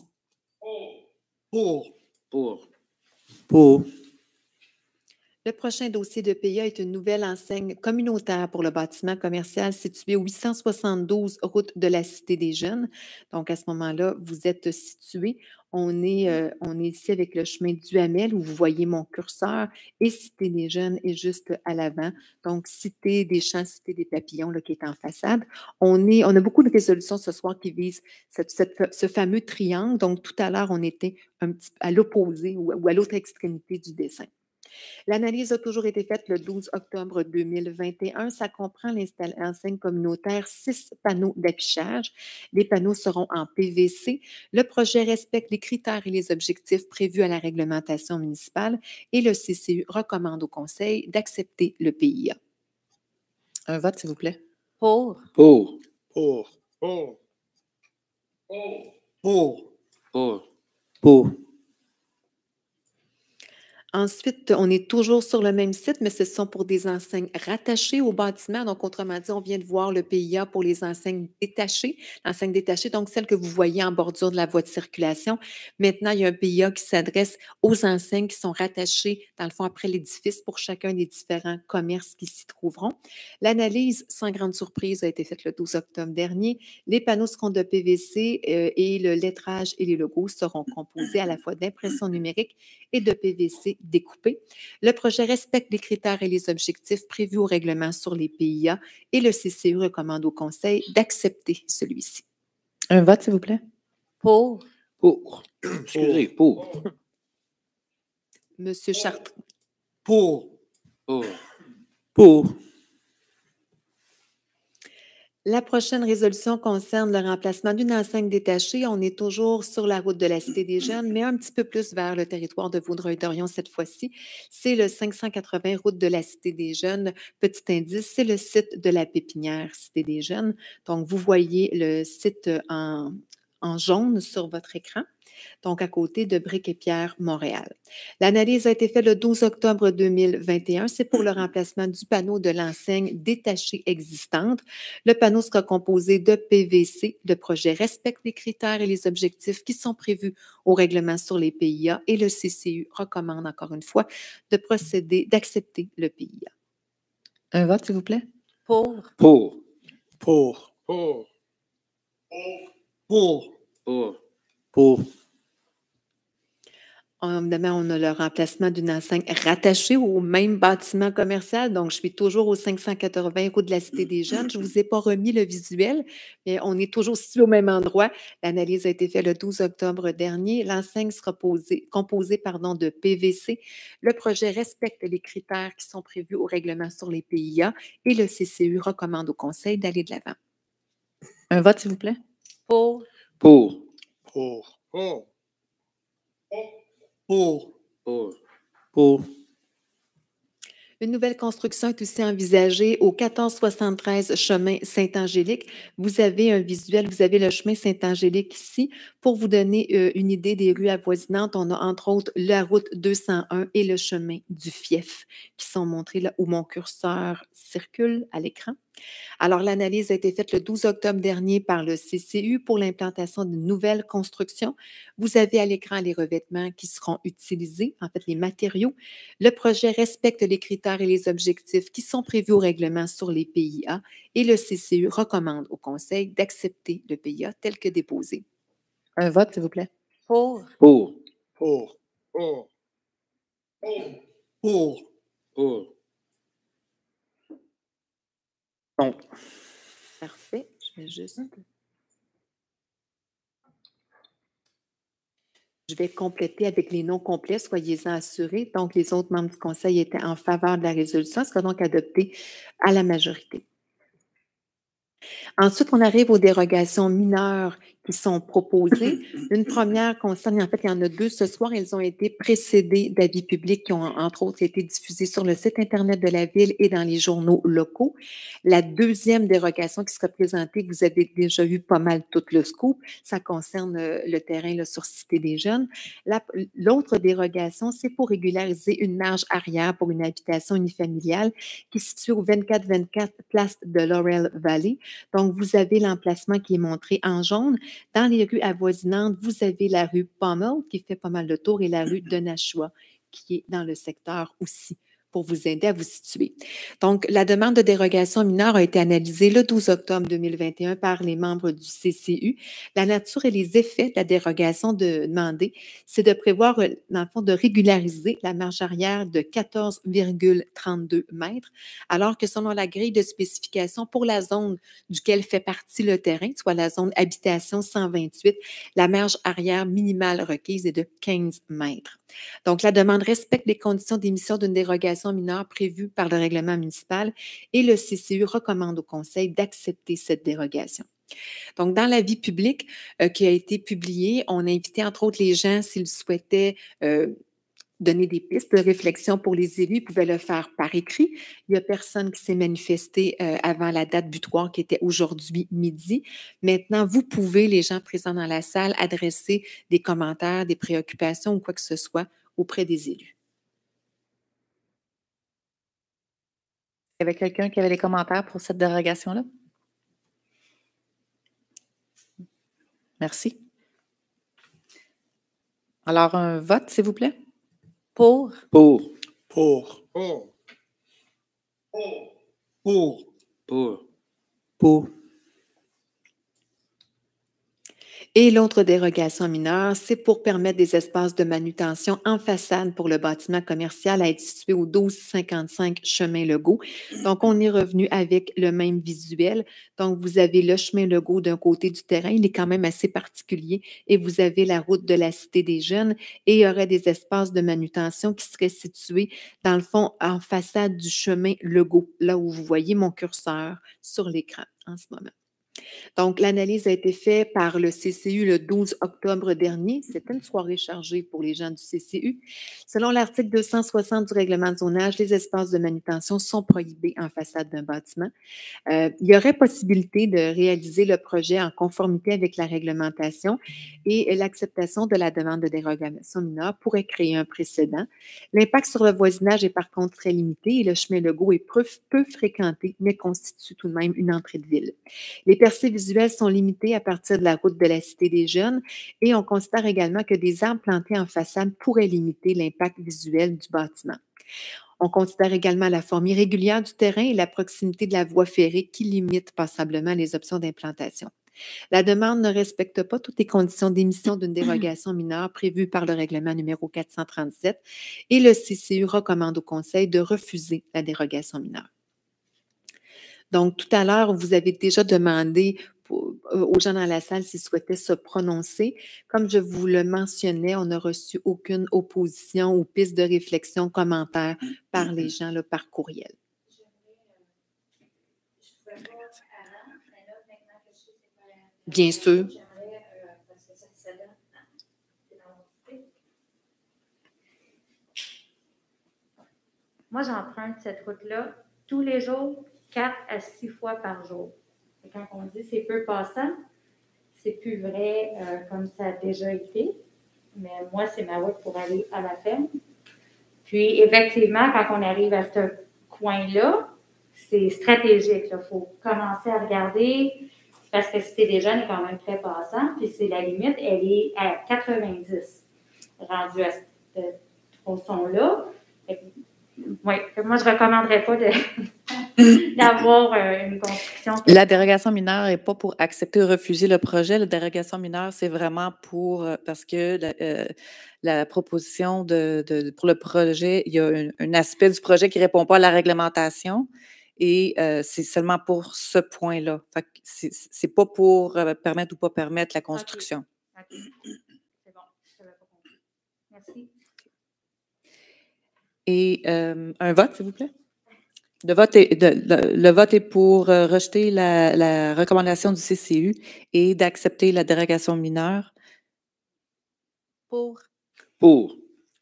Pour. Pour. Pour. Le prochain dossier de PIA est une nouvelle enseigne communautaire pour le bâtiment commercial situé au 872 route de la Cité des Jeunes. Donc, à ce moment-là, vous êtes situé. On est ici avec le chemin Duhamel où vous voyez mon curseur et Cité des Jeunes est juste à l'avant. Donc, Cité des Champs, Cité des Papillons là, qui est en façade. On a beaucoup de résolutions ce soir qui visent ce fameux triangle. Donc, tout à l'heure, on était un petit à l'opposé ou à l'autre extrémité du dessin. L'analyse a toujours été faite le 12 octobre 2021. Ça comprend l'enseigne communautaire 6 panneaux d'affichage. Les panneaux seront en PVC. Le projet respecte les critères et les objectifs prévus à la réglementation municipale et le CCU recommande au Conseil d'accepter le PIA. Un vote, s'il vous plaît. Pour. Pour. Pour. Pour. Pour. Pour. Pour. Ensuite, on est toujours sur le même site, mais ce sont pour des enseignes rattachées au bâtiment. Donc, autrement dit, on vient de voir le PIA pour les enseignes détachées. L'enseigne détachée, donc celle que vous voyez en bordure de la voie de circulation. Maintenant, il y a un PIA qui s'adresse aux enseignes qui sont rattachées, dans le fond, après l'édifice pour chacun des différents commerces qui s'y trouveront. L'analyse, sans grande surprise, a été faite le 12 octobre dernier. Les panneaux seront de PVC et le lettrage et les logos seront composés à la fois d'impression numérique et de PVC découpé. Le projet respecte les critères et les objectifs prévus au règlement sur les PIA et le CCU recommande au Conseil d'accepter celui-ci. Un vote, s'il vous plaît. Pour. Pour. Excusez, pour. Monsieur Chartrand. Pour. Pour. Pour. La prochaine résolution concerne le remplacement d'une enseigne détachée. On est toujours sur la route de la Cité des Jeunes, mais un petit peu plus vers le territoire de Vaudreuil-Dorion cette fois-ci. C'est le 580 route de la Cité des Jeunes. Petit indice, c'est le site de la pépinière Cité des Jeunes. Donc, vous voyez le site en jaune sur votre écran, donc à côté de Briques et Pierre, Montréal. L'analyse a été faite le 12 octobre 2021. C'est pour le remplacement du panneau de l'enseigne détachée existante. Le panneau sera composé de PVC. Le projet respecte les critères et les objectifs qui sont prévus au règlement sur les PIA et le CCU recommande encore une fois d'accepter le PIA. Un vote, s'il vous plaît. Pour. Pour. Pour. Pour. Pour. Pour. Pour. Évidemment, on a le remplacement d'une enseigne rattachée au même bâtiment commercial. Donc, je suis toujours au 580 route de la Cité des Jeunes. Je ne vous ai pas remis le visuel, mais on est toujours situé au même endroit. L'analyse a été faite le 12 octobre dernier. L'enseigne sera composée de PVC. Le projet respecte les critères qui sont prévus au règlement sur les PIA et le CCU recommande au Conseil d'aller de l'avant. Un vote, s'il vous plaît. Pour. Pour. Pour. Pour. Pour. Pour. Pour. Une nouvelle construction est aussi envisagée au 1473 chemin Saint-Angélique. Vous avez un visuel, vous avez le chemin Saint-Angélique ici. Pour vous donner une idée des rues avoisinantes, on a entre autres la route 201 et le chemin du Fief qui sont montrés là où mon curseur circule à l'écran. Alors, l'analyse a été faite le 12 octobre dernier par le CCU pour l'implantation d'une nouvelle construction. Vous avez à l'écran les revêtements qui seront utilisés, en fait, les matériaux. Le projet respecte les critères et les objectifs qui sont prévus au règlement sur les PIA et le CCU recommande au Conseil d'accepter le PIA tel que déposé. Un vote, s'il vous plaît. Pour. Pour. Pour. Pour. Pour. Pour. Bon. Parfait. Je vais juste... Je vais compléter avec les noms complets, soyez-en assurés. Donc, les autres membres du Conseil étaient en faveur de la résolution. Elle sera donc adoptée à la majorité. Ensuite, on arrive aux dérogations mineures qui sont proposées. Une première concerne, en fait, il y en a deux ce soir. Elles ont été précédées d'avis publics qui ont, entre autres, été diffusés sur le site Internet de la Ville et dans les journaux locaux. La deuxième dérogation qui sera présentée, vous avez déjà eu pas mal tout le scoop. Ça concerne le terrain là, sur Cité des Jeunes. L'autre dérogation, c'est pour régulariser une marge arrière pour une habitation unifamiliale qui est située au 2424 place de Laurel Valley. Donc, vous avez l'emplacement qui est montré en jaune. Dans les rues avoisinantes, vous avez la rue Pommel qui fait pas mal de tours et la rue de Nashua qui est dans le secteur aussi, pour vous aider à vous situer. Donc, la demande de dérogation mineure a été analysée le 12 octobre 2021 par les membres du CCU. La nature et les effets de la dérogation demandée, c'est de prévoir, dans le fond, de régulariser la marge arrière de 14,32 mètres, alors que selon la grille de spécification pour la zone duquel fait partie le terrain, soit la zone habitation 128, la marge arrière minimale requise est de 15 mètres. Donc, la demande respecte les conditions d'émission d'une dérogation mineure prévues par le règlement municipal et le CCU recommande au Conseil d'accepter cette dérogation. Donc, dans l'avis public qui a été publié, on a invité entre autres les gens s'ils souhaitaient donner des pistes de réflexion pour les élus, ils pouvaient le faire par écrit. Il n'y a personne qui s'est manifesté avant la date butoir qui était aujourd'hui midi. Maintenant, vous pouvez, les gens présents dans la salle, adresser des commentaires, des préoccupations ou quoi que ce soit auprès des élus. Il y avait quelqu'un qui avait des commentaires pour cette dérogation-là? Merci. Alors, un vote, s'il vous plaît. Pour. Pour. Pour. Pour. Pour. Pour. Pour. Et l'autre dérogation mineure, c'est pour permettre des espaces de manutention en façade pour le bâtiment commercial à être situé au 1255 chemin Legault. Donc, on est revenu avec le même visuel. Donc, vous avez le chemin Legault d'un côté du terrain, il est quand même assez particulier, et vous avez la route de la Cité des Jeunes, et il y aurait des espaces de manutention qui seraient situés, dans le fond, en façade du chemin Legault, là où vous voyez mon curseur sur l'écran. en ce moment. Donc, l'analyse a été faite par le CCU le 12 octobre dernier. C'était une soirée chargée pour les gens du CCU. Selon l'article 260 du règlement de zonage, les espaces de manutention sont prohibés en façade d'un bâtiment. Il y aurait possibilité de réaliser le projet en conformité avec la réglementation et l'acceptation de la demande de dérogation mineure pourrait créer un précédent. L'impact sur le voisinage est par contre très limité et le chemin Legault est peu fréquenté, mais constitue tout de même une entrée de ville. Les percées visuelles sont limitées à partir de la route de la Cité des Jeunes et on considère également que des arbres plantés en façade pourraient limiter l'impact visuel du bâtiment. On considère également la forme irrégulière du terrain et la proximité de la voie ferrée qui limitent passablement les options d'implantation. La demande ne respecte pas toutes les conditions d'émission d'une dérogation mineure prévue par le règlement numéro 437 et le CCU recommande au Conseil de refuser la dérogation mineure. Donc, tout à l'heure, vous avez déjà demandé aux gens dans la salle s'ils souhaitaient se prononcer. Comme je vous le mentionnais, on n'a reçu aucune opposition ou piste de réflexion, commentaire par les gens là, par courriel. Bien sûr. Moi, j'emprunte cette route-là tous les jours, 4 à 6 fois par jour. Et quand on dit c'est peu passant, c'est plus vrai comme ça a déjà été. Mais moi, c'est ma route pour aller à la ferme. Puis, effectivement, quand on arrive à ce coin-là, c'est stratégique. Il faut commencer à regarder parce que Cité des Jeunes est quand même très passant. Puis, c'est la limite, elle est à 90, rendue à ce tronçon-là. Oui, moi, je ne recommanderais pas d'avoir une construction. La dérogation mineure n'est pas pour accepter ou refuser le projet. La dérogation mineure, c'est vraiment parce que la proposition pour le projet, il y a un aspect du projet qui ne répond pas à la réglementation et c'est seulement pour ce point-là. Ce n'est pas pour permettre ou pas permettre la construction. OK. C'est bon, je n'avais pas compris. Merci. Et un vote, s'il vous plaît? Le vote est pour rejeter la recommandation du CCU et d'accepter la dérogation mineure. Pour. Pour.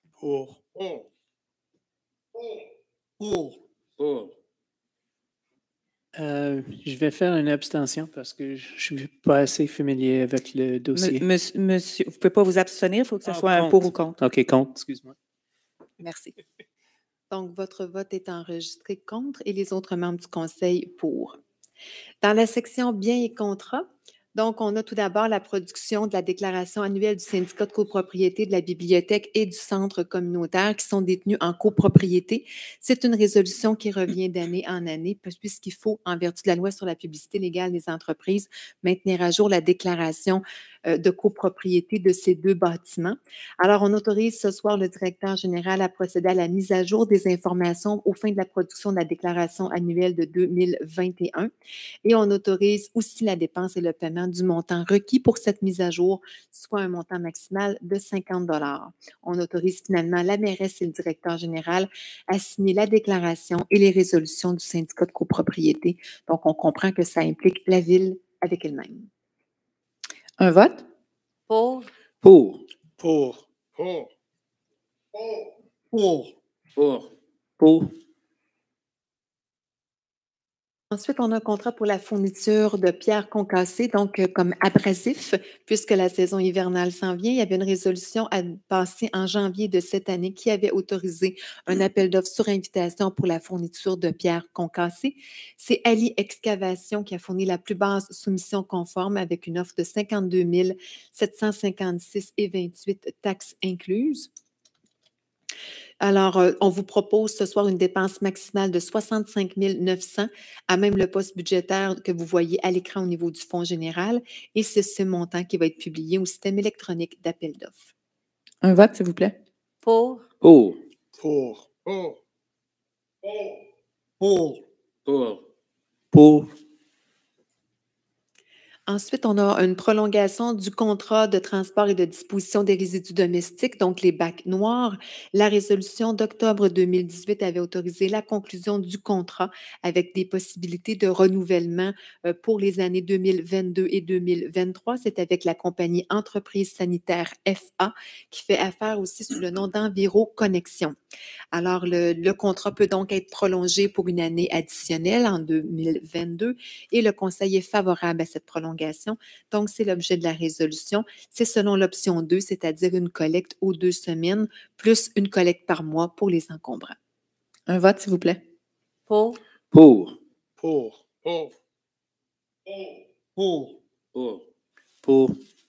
Je vais faire une abstention parce que je ne suis pas assez familier avec le dossier. Monsieur, vous ne pouvez pas vous abstenir, il faut que ce soit un pour ou contre. OK, contre, excuse-moi. Merci. Donc, votre vote est enregistré contre et les autres membres du Conseil pour. Dans la section biens et contrats, donc, on a tout d'abord la production de la déclaration annuelle du syndicat de copropriété de la bibliothèque et du centre communautaire qui sont détenus en copropriété. C'est une résolution qui revient d'année en année puisqu'il faut, en vertu de la loi sur la publicité légale des entreprises, maintenir à jour la déclaration de copropriété de ces deux bâtiments. Alors, on autorise ce soir le directeur général à procéder à la mise à jour des informations aux fins de la production de la déclaration annuelle de 2021 et on autorise aussi la dépense et le paiement du montant requis pour cette mise à jour, soit un montant maximal de 50 $. On autorise finalement la mairesse et le directeur général à signer la déclaration et les résolutions du syndicat de copropriété. Donc, on comprend que ça implique la ville avec elle-même. Un vote? Pour. Pour. Ensuite, on a un contrat pour la fourniture de pierres concassées, donc comme abrasif, puisque la saison hivernale s'en vient. Il y avait une résolution à passer en janvier de cette année qui avait autorisé un appel d'offres sur invitation pour la fourniture de pierres concassées. C'est Ali Excavation qui a fourni la plus basse soumission conforme avec une offre de 52 756,28 taxes incluses. Alors, on vous propose ce soir une dépense maximale de 65 900 à même le poste budgétaire que vous voyez à l'écran au niveau du fonds général et c'est ce montant qui va être publié au système électronique d'appel d'offres. Un vote, s'il vous plaît. Pour. Ensuite, on a une prolongation du contrat de transport et de disposition des résidus domestiques, donc les bacs noirs. La résolution d'octobre 2018 avait autorisé la conclusion du contrat avec des possibilités de renouvellement pour les années 2022 et 2023. C'est avec la compagnie Entreprise sanitaire FA qui fait affaire aussi sous le nom d'Enviro Connexion. Alors, le contrat peut donc être prolongé pour une année additionnelle en 2022 et le Conseil est favorable à cette prolongation. Donc, c'est l'objet de la résolution. C'est selon l'option 2, c'est-à-dire une collecte aux 2 semaines, plus une collecte par mois pour les encombrants. Un vote, s'il vous plaît. Pour. Pour. Pour. Pour. Pour. Pour. Pour.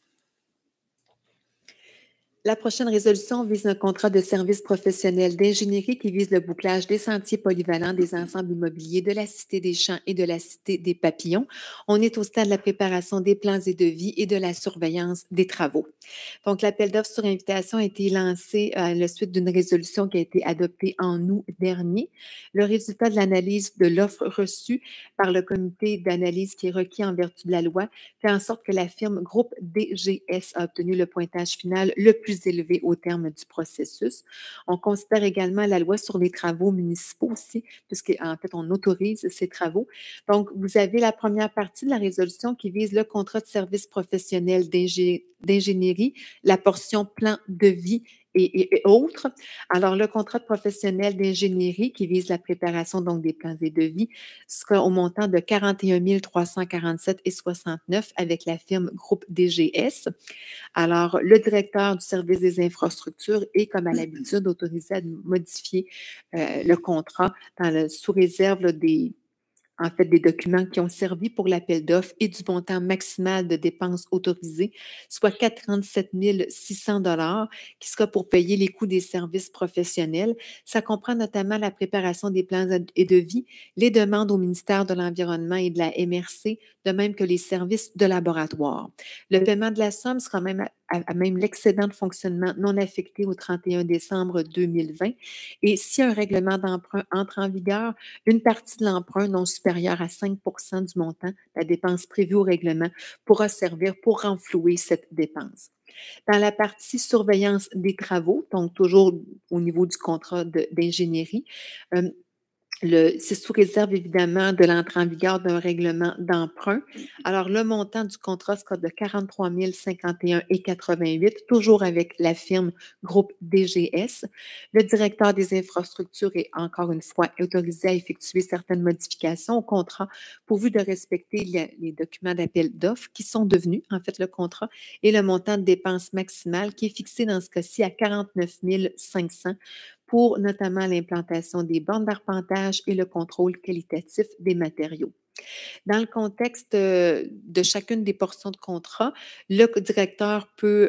La prochaine résolution vise un contrat de service professionnel d'ingénierie qui vise le bouclage des sentiers polyvalents des ensembles immobiliers de la Cité des Champs et de la Cité des Papillons. On est au stade de la préparation des plans et devis et de la surveillance des travaux. Donc, l'appel d'offres sur invitation a été lancé à la suite d'une résolution qui a été adoptée en août dernier. Le résultat de l'analyse de l'offre reçue par le comité d'analyse qui est requis en vertu de la loi fait en sorte que la firme Groupe DGS a obtenu le pointage final le plus élevé au terme du processus. On considère également la loi sur les travaux municipaux aussi, puisqu'en fait, on autorise ces travaux. Donc, vous avez la première partie de la résolution qui vise le contrat de service professionnel d'ingénierie, la portion plan de vie et autres. Alors, le contrat de professionnel d'ingénierie qui vise la préparation donc des plans et devis sera au montant de 41 347,69 avec la firme Groupe DGS. Alors, le directeur du service des infrastructures est, comme à l'habitude, autorisé à modifier le contrat sous réserve là, des documents qui ont servi pour l'appel d'offres et du montant maximal de dépenses autorisées, soit 47 600 $ qui sera pour payer les coûts des services professionnels. Ça comprend notamment la préparation des plans et devis, les demandes au ministère de l'Environnement et de la MRC, de même que les services de laboratoire. Le paiement de la somme sera même à même l'excédent de fonctionnement non affecté au 31 décembre 2020. Et si un règlement d'emprunt entre en vigueur, une partie de l'emprunt non supérieure à 5 du montant, la dépense prévue au règlement, pourra servir pour renflouer cette dépense. Dans la partie surveillance des travaux, donc toujours au niveau du contrat d'ingénierie, c'est sous réserve évidemment de l'entrée en vigueur d'un règlement d'emprunt. Alors, le montant du contrat sera de 43 051,88, toujours avec la firme Groupe DGS. Le directeur des infrastructures est encore une fois autorisé à effectuer certaines modifications au contrat pourvu de respecter les documents d'appel d'offres qui sont devenus en fait le contrat et le montant de dépenses maximale qui est fixé dans ce cas-ci à 49 500 pour notamment l'implantation des bornes d'arpentage et le contrôle qualitatif des matériaux. Dans le contexte de chacune des portions de contrat, le directeur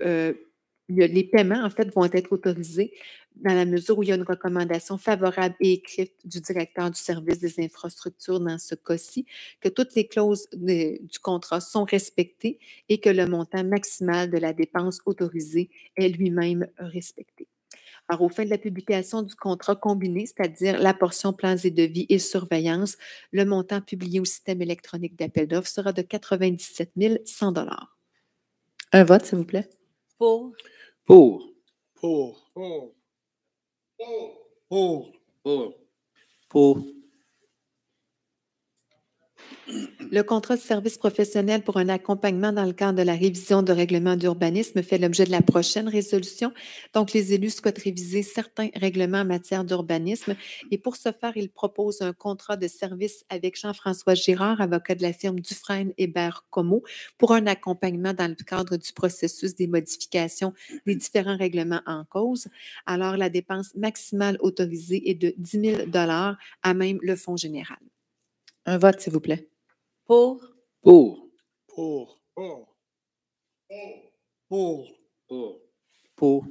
les paiements, en fait, vont être autorisés dans la mesure où il y a une recommandation favorable et écrite du directeur du service des infrastructures dans ce cas-ci, que toutes les clauses du contrat sont respectées et que le montant maximal de la dépense autorisée est lui-même respecté. Alors, au fin de la publication du contrat combiné, c'est-à-dire la portion plans et devis et surveillance, le montant publié au système électronique d'appel d'offres sera de 97 100 $. Un vote, s'il vous plaît. Pour. Pour. Pour. Pour. Pour. Pour. Pour. Le contrat de service professionnel pour un accompagnement dans le cadre de la révision de règlement d'urbanisme fait l'objet de la prochaine résolution. Donc, les élus souhaitent réviser certains règlements en matière d'urbanisme et pour ce faire, ils proposent un contrat de service avec Jean-François Girard, avocat de la firme Dufresne Hébert Comeau, pour un accompagnement dans le cadre du processus des modifications des différents règlements en cause. Alors, la dépense maximale autorisée est de 10 000 $ à même le Fonds général. Un vote, s'il vous plaît. Pour. Pour. Pour. Pour. Pour. Pour. Pour.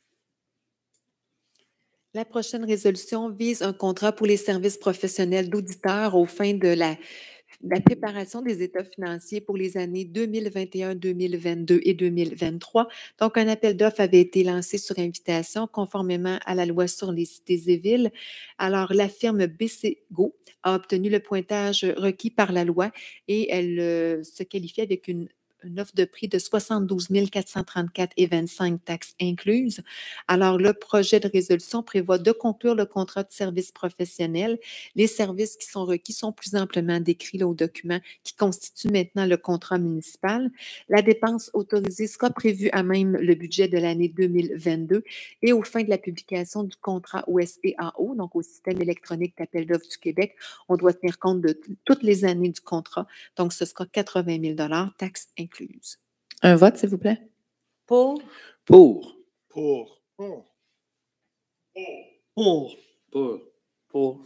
La prochaine résolution vise un contrat pour les services professionnels d'auditeurs aux fins de la la préparation des états financiers pour les années 2021, 2022 et 2023. Donc, un appel d'offres avait été lancé sur invitation conformément à la loi sur les cités et villes. Alors, la firme BCGO a obtenu le pointage requis par la loi et elle se qualifie avec une offre de prix de 72 434,25 taxes incluses. Alors, le projet de résolution prévoit de conclure le contrat de service professionnel. Les services qui sont requis sont plus amplement décrits là, au document qui constitue maintenant le contrat municipal. La dépense autorisée sera prévue à même le budget de l'année 2022 et au fin de la publication du contrat au SPAO, donc au système électronique d'appel d'offres du Québec, on doit tenir compte de toutes les années du contrat. Donc, ce sera 80 000 taxes incluses. Un vote, s'il vous plaît. Pour. Pour. Pour. Pour. Pour. Pour.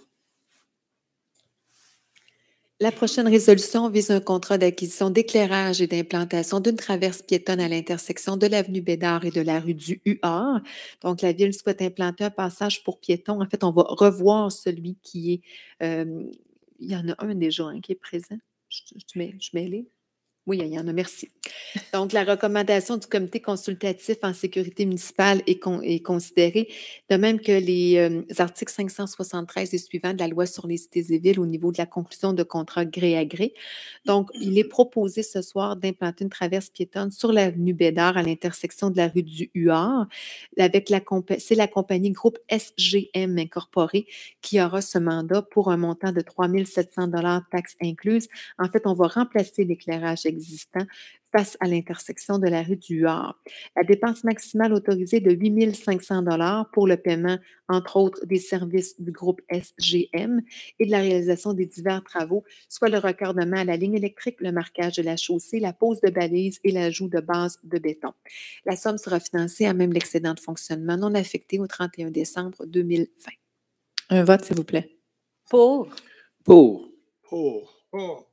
La prochaine résolution vise un contrat d'acquisition d'éclairage et d'implantation d'une traverse piétonne à l'intersection de l'avenue Bédard et de la rue du UR. Donc, la Ville souhaite implanter un passage pour piétons. En fait, on va revoir celui qui est... il y en a un déjà qui est présent. Je mets les. Oui, il y en a, merci. Donc, la recommandation du comité consultatif en sécurité municipale est considérée, de même que les articles 573 et suivants de la loi sur les cités et villes au niveau de la conclusion de contrats gré à gré. Donc, il est proposé ce soir d'implanter une traverse piétonne sur l'avenue Bédard à l'intersection de la rue du UR. C'est la compagnie groupe SGM Incorporée qui aura ce mandat pour un montant de 3 700 taxes incluses. En fait, on va remplacer l'éclairage existant face à l'intersection de la rue du UR. La dépense maximale autorisée est de 8 500 pour le paiement, entre autres, des services du groupe SGM et de la réalisation des divers travaux, soit le raccordement à la ligne électrique, le marquage de la chaussée, la pose de balises et l'ajout de bases de béton. La somme sera financée à même l'excédent de fonctionnement non affecté au 31 décembre 2020. Un vote, s'il vous plaît. Pour. Pour. Pour. Pour.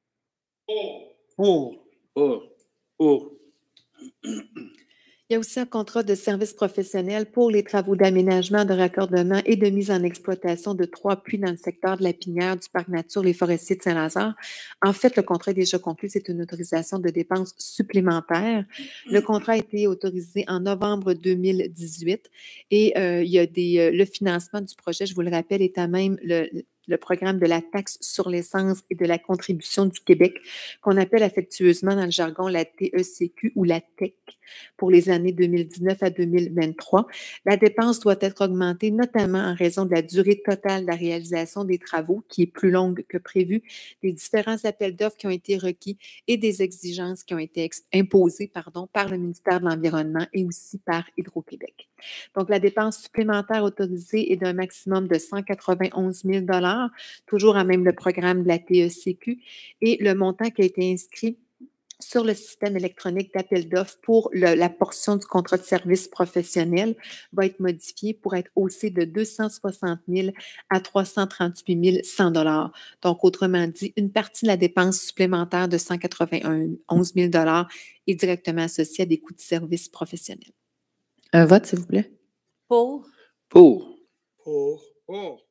Pour. Pour. Il y a aussi un contrat de service professionnel pour les travaux d'aménagement, de raccordement et de mise en exploitation de 3 puits dans le secteur de la Pinière du Parc Nature Les Forestiers de Saint-Lazare. En fait, le contrat est déjà conclu, c'est une autorisation de dépenses supplémentaires. Le contrat a été autorisé en novembre 2018 et il y a le financement du projet, je vous le rappelle, est à même le programme de la taxe sur l'essence et de la contribution du Québec, qu'on appelle affectueusement dans le jargon la TECQ ou la TEC pour les années 2019 à 2023. La dépense doit être augmentée notamment en raison de la durée totale de la réalisation des travaux qui est plus longue que prévu, des différents appels d'offres qui ont été requis et des exigences qui ont été imposées par le ministère de l'Environnement et aussi par Hydro-Québec. Donc, la dépense supplémentaire autorisée est d'un maximum de 191 000 toujours à même le programme de la TECQ, et le montant qui a été inscrit sur le système électronique d'appel d'offres pour la portion du contrat de service professionnel va être modifié pour être haussé de 260 000 à 338 100 $. Donc, autrement dit, une partie de la dépense supplémentaire de 191 000 $ est directement associée à des coûts de service professionnels. Un vote, s'il vous plaît. Pour. Pour. Pour. Pour.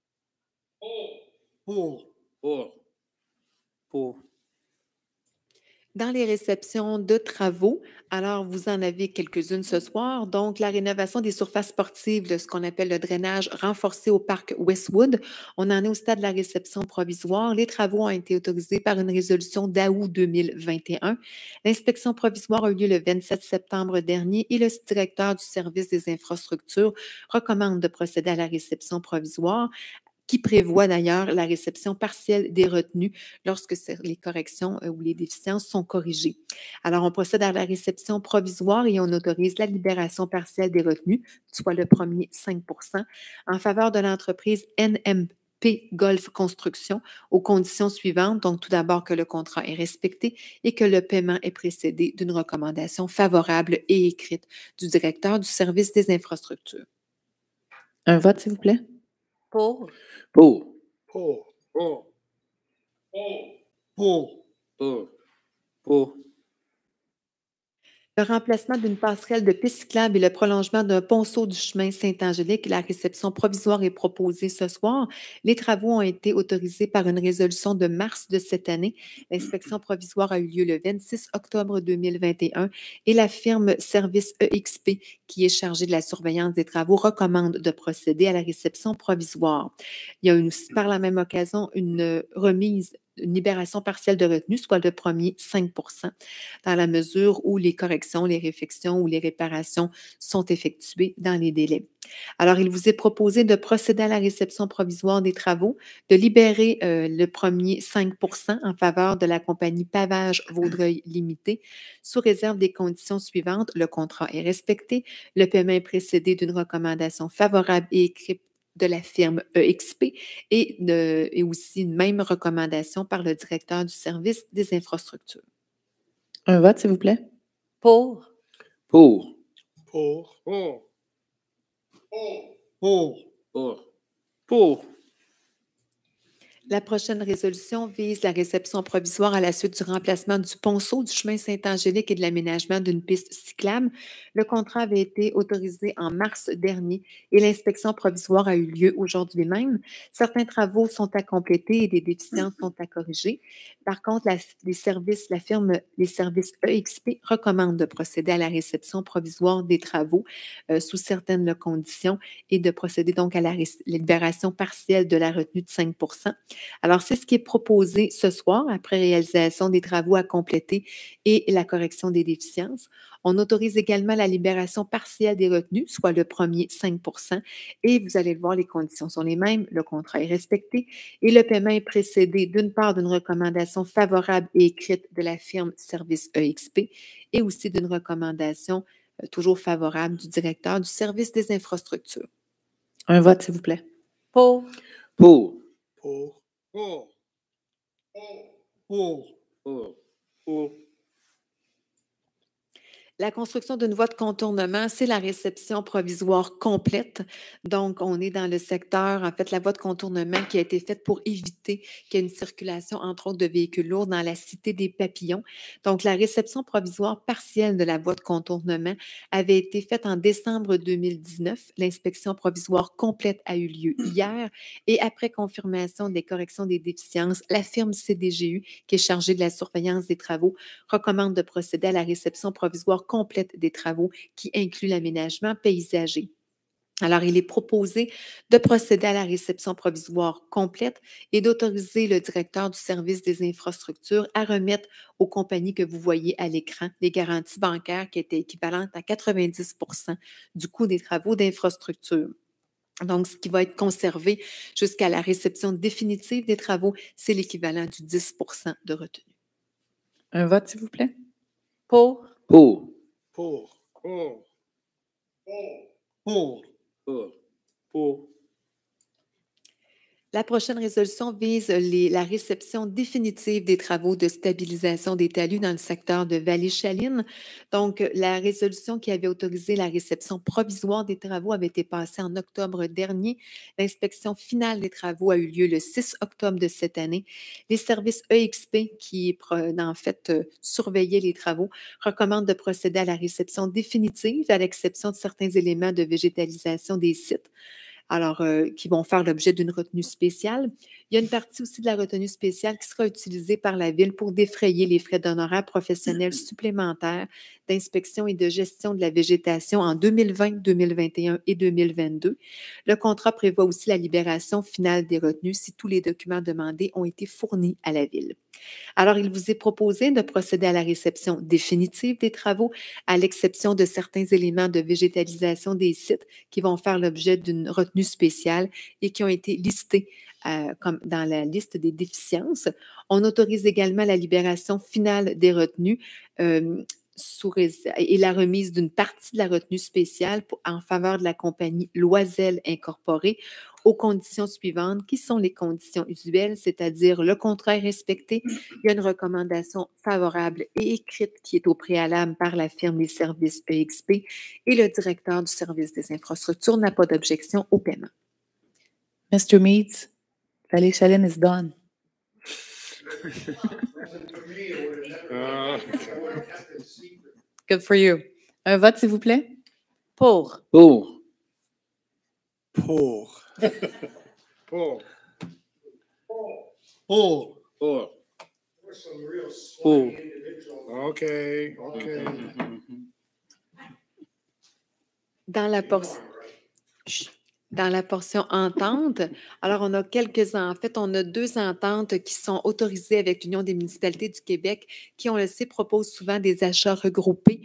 Pour. Pour. Dans les réceptions de travaux, alors vous en avez quelques-unes ce soir. Donc, la rénovation des surfaces sportives, de ce qu'on appelle le drainage renforcé au parc Westwood. On en est au stade de la réception provisoire. Les travaux ont été autorisés par une résolution d'août 2021. L'inspection provisoire a eu lieu le 27 septembre dernier et le directeur du service des infrastructures recommande de procéder à la réception provisoire, qui prévoit d'ailleurs la réception partielle des retenues lorsque les corrections ou les déficiences sont corrigées. Alors, on procède à la réception provisoire et on autorise la libération partielle des retenues, soit le premier 5 % en faveur de l'entreprise NMP Golf Construction aux conditions suivantes. Donc, tout d'abord, que le contrat est respecté et que le paiement est précédé d'une recommandation favorable et écrite du directeur du service des infrastructures. Un vote, s'il vous plaît. Pour. Pour. Pour. Pour. Pour. Pour. Le remplacement d'une passerelle de piste cyclable et le prolongement d'un ponceau du chemin Saint-Angélique. La réception provisoire est proposée ce soir. Les travaux ont été autorisés par une résolution de mars de cette année. L'inspection provisoire a eu lieu le 26 octobre 2021 et la firme Service EXP, qui est chargée de la surveillance des travaux, recommande de procéder à la réception provisoire. Il y a aussi, par la même occasion, une libération partielle de retenue, soit le premier 5 dans la mesure où les corrections, les réfections ou les réparations sont effectuées dans les délais. Alors, il vous est proposé de procéder à la réception provisoire des travaux, de libérer le premier 5 en faveur de la compagnie Pavage Vaudreuil Limité, sous réserve des conditions suivantes. Le contrat est respecté, le paiement est précédé d'une recommandation favorable et écrite de la firme EXP et aussi une même recommandation par le directeur du service des infrastructures. Un vote, s'il vous plaît. Pour. Pour. Pour. Pour. Pour. La prochaine résolution vise la réception provisoire à la suite du remplacement du ponceau du chemin Saint-Angélique et de l'aménagement d'une piste cyclable. Le contrat avait été autorisé en mars dernier et l'inspection provisoire a eu lieu aujourd'hui même. Certains travaux sont à compléter et des déficiences sont à corriger. Par contre, les services EXP recommandent de procéder à la réception provisoire des travaux sous certaines conditions et de procéder donc à la libération partielle de la retenue de 5 Alors, c'est ce qui est proposé ce soir après réalisation des travaux à compléter et la correction des déficiences. On autorise également la libération partielle des retenues, soit le premier 5 et vous allez le voir, les conditions sont les mêmes, le contrat est respecté et le paiement est précédé d'une part d'une recommandation favorable et écrite de la firme Service EXP et aussi d'une recommandation toujours favorable du directeur du service des infrastructures. Un vote, s'il vous plaît. Pour. Pour. Pour. Pour. Pour. Pour. La construction d'une voie de contournement, c'est la réception provisoire complète. Donc, on est dans le secteur, en fait, la voie de contournement qui a été faite pour éviter qu'il y ait une circulation, entre autres, de véhicules lourds dans la cité des Papillons. Donc, la réception provisoire partielle de la voie de contournement avait été faite en décembre 2019. L'inspection provisoire complète a eu lieu hier et après confirmation des corrections des déficiences, la firme CDGU, qui est chargée de la surveillance des travaux, recommande de procéder à la réception provisoire complète des travaux qui inclut l'aménagement paysager. Alors, il est proposé de procéder à la réception provisoire complète et d'autoriser le directeur du service des infrastructures à remettre aux compagnies que vous voyez à l'écran les garanties bancaires qui étaient équivalentes à 90 du coût des travaux d'infrastructure. Donc, ce qui va être conservé jusqu'à la réception définitive des travaux, c'est l'équivalent du 10 de retenue. Un vote, s'il vous plaît. Pour. Pour. Pour. Pour. Pour. Pour. La prochaine résolution vise la réception définitive des travaux de stabilisation des talus dans le secteur de Vallée-Chaline. Donc, la résolution qui avait autorisé la réception provisoire des travaux avait été passée en octobre dernier. L'inspection finale des travaux a eu lieu le 6 octobre de cette année. Les services EXP qui, en fait, surveillaient les travaux recommandent de procéder à la réception définitive à l'exception de certains éléments de végétalisation des sites. Alors, qui vont faire l'objet d'une retenue spéciale. Il y a une partie aussi de la retenue spéciale qui sera utilisée par la Ville pour défrayer les frais d'honoraires professionnels supplémentaires d'inspection et de gestion de la végétation en 2020, 2021 et 2022. Le contrat prévoit aussi la libération finale des retenues si tous les documents demandés ont été fournis à la Ville. Alors, il vous est proposé de procéder à la réception définitive des travaux, à l'exception de certains éléments de végétalisation des sites qui vont faire l'objet d'une retenue spéciale et qui ont été listés comme dans la liste des déficiences. On autorise également la libération finale des retenues et la remise d'une partie de la retenue spéciale en faveur de la compagnie Loisel Incorporée aux conditions suivantes, qui sont les conditions usuelles, c'est-à-dire le contrat est respecté, il y a une recommandation favorable et écrite qui est au préalable par la firme des services EXP et le directeur du service des infrastructures n'a pas d'objection au paiement. Mr. Meads, Vallée-Chaline is done. Good for you. Un vote, s'il vous plaît? Pour. Pour. Pour. Pour. Pour. Pour. Pour. Okay, okay. Dans la portion entente, alors on a en fait, on a 2 ententes qui sont autorisées avec l'Union des municipalités du Québec qui, on le sait, proposent souvent des achats regroupés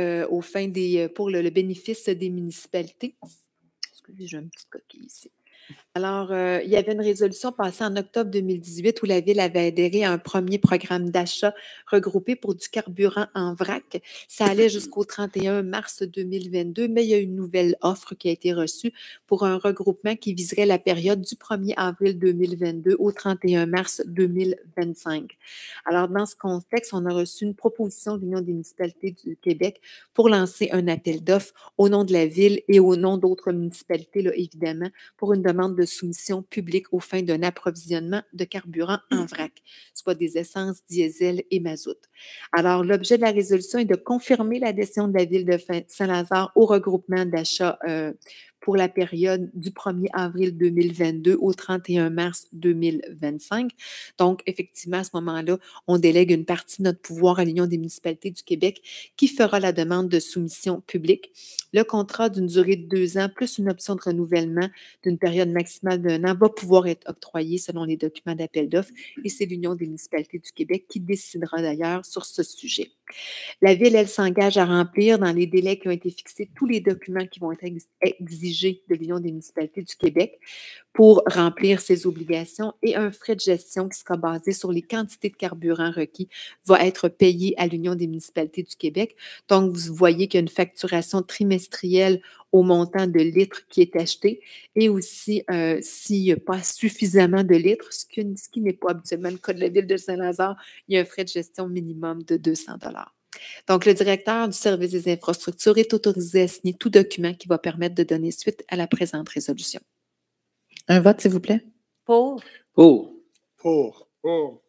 pour le bénéfice des municipalités. Excusez, j'ai une petite coquille ici. Alors, il y avait une résolution passée en octobre 2018 où la Ville avait adhéré à un premier programme d'achat regroupé pour du carburant en vrac. Ça allait jusqu'au 31 mars 2022, mais il y a une nouvelle offre qui a été reçue pour un regroupement qui viserait la période du 1er avril 2022 au 31 mars 2025. Alors, dans ce contexte, on a reçu une proposition de l'Union des municipalités du Québec pour lancer un appel d'offres au nom de la Ville et au nom d'autres municipalités, là, évidemment, pour une demande de soumission publique aux fins d'un approvisionnement de carburant en vrac, soit des essences, diesel et mazout. Alors, l'objet de la résolution est de confirmer l'adhésion de la Ville de Saint-Lazare au regroupement d'achat pour la période du 1er avril 2022 au 31 mars 2025. Donc, effectivement, à ce moment-là, on délègue une partie de notre pouvoir à l'Union des municipalités du Québec qui fera la demande de soumission publique. Le contrat d'une durée de 2 ans plus une option de renouvellement d'une période maximale d'1 an va pouvoir être octroyé selon les documents d'appel d'offres et c'est l'Union des municipalités du Québec qui décidera d'ailleurs sur ce sujet. La Ville, elle, s'engage à remplir dans les délais qui ont été fixés tous les documents qui vont être exigés de l'Union des municipalités du Québec pour remplir ses obligations et un frais de gestion qui sera basé sur les quantités de carburant requis va être payé à l'Union des municipalités du Québec. Donc, vous voyez qu'il y a une facturation trimestrielle au montant de litres qui est acheté et aussi s'il n'y a pas suffisamment de litres, ce qui n'est pas habituellement le cas de la Ville de Saint-Lazare, il y a un frais de gestion minimum de 200 $. Donc, le directeur du service des infrastructures est autorisé à signer tout document qui va permettre de donner suite à la présente résolution. Un vote, s'il vous plaît? Pour. Pour. Pour. Pour.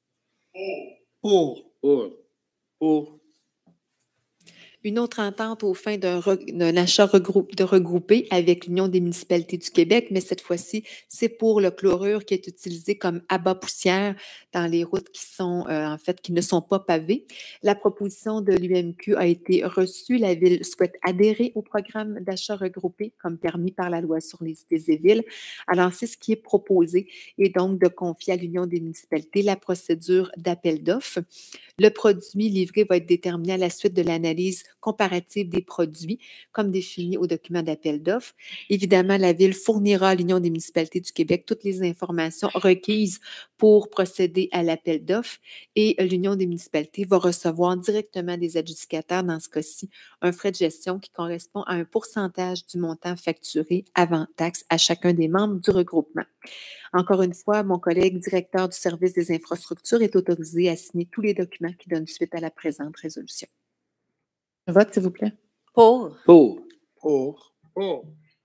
Pour. Pour. Pour. Une autre entente aux fins d'un achat regroupé avec l'Union des municipalités du Québec, mais cette fois-ci, c'est pour le chlorure qui est utilisé comme abat poussière dans les routes qui sont, qui ne sont pas pavées. La proposition de l'UMQ a été reçue. La Ville souhaite adhérer au programme d'achat regroupé comme permis par la loi sur les cités et villes. Alors, c'est ce qui est proposé et donc de confier à l'Union des municipalités la procédure d'appel d'offres. Le produit livré va être déterminé à la suite de l'analyse comparative des produits, comme défini au document d'appel d'offres. Évidemment, la Ville fournira à l'Union des municipalités du Québec toutes les informations requises pour procéder à l'appel d'offres et l'Union des municipalités va recevoir directement des adjudicateurs, dans ce cas-ci, un frais de gestion qui correspond à un pourcentage du montant facturé avant taxe à chacun des membres du regroupement. Encore une fois, mon collègue directeur du service des infrastructures est autorisé à signer tous les documents qui donnent suite à la présente résolution. Un vote, s'il vous plaît? Pour. Pour. Pour. Pour.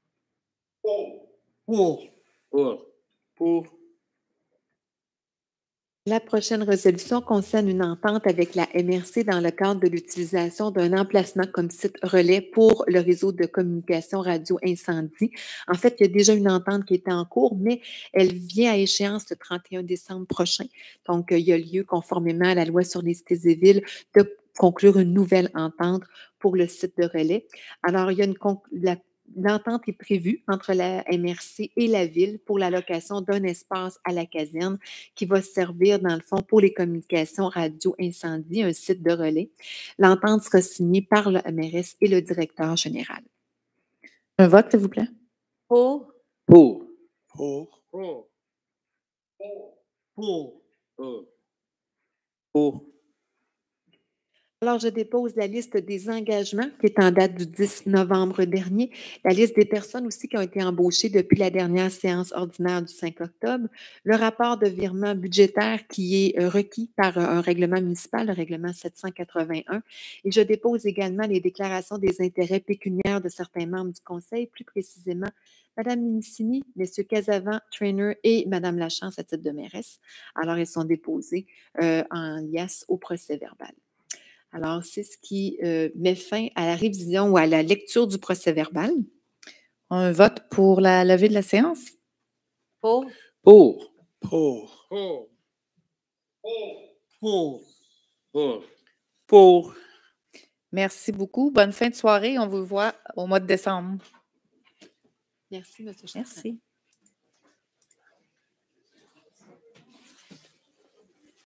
Pour. Pour. Pour. La prochaine résolution concerne une entente avec la MRC dans le cadre de l'utilisation d'un emplacement comme site relais pour le réseau de communication radio incendie. En fait, il y a déjà une entente qui était en cours, mais elle vient à échéance le 31 décembre prochain. Donc, il y a lieu, conformément à la loi sur les cités et villes, de conclure une nouvelle entente pour le site de relais. Alors, il y a l'entente est prévue entre la MRC et la Ville pour la location d'un espace à la caserne qui va servir, dans le fond, pour les communications radio incendie, un site de relais. L'entente sera signée par le MRS et le directeur général. Un vote, s'il vous plaît? Pour. Pour. Pour. Pour. Pour. Pour. Pour. Alors, je dépose la liste des engagements qui est en date du 10 novembre dernier, la liste des personnes aussi qui ont été embauchées depuis la dernière séance ordinaire du 5 octobre, le rapport de virement budgétaire qui est requis par un règlement municipal, le règlement 781, et je dépose également les déclarations des intérêts pécuniaires de certains membres du conseil, plus précisément Mme Minicini, M. Casavant, Trainer et Mme Lachance à titre de mairesse. Alors, ils sont déposés en liasse au procès verbal. Alors, c'est ce qui met fin à la révision ou à la lecture du procès-verbal. Un vote pour la levée de la séance? Pour. Pour. Pour. Pour. Pour. Pour. Pour. Merci beaucoup. Bonne fin de soirée. On vous voit au mois de décembre. Merci, M. Chartrand. Merci.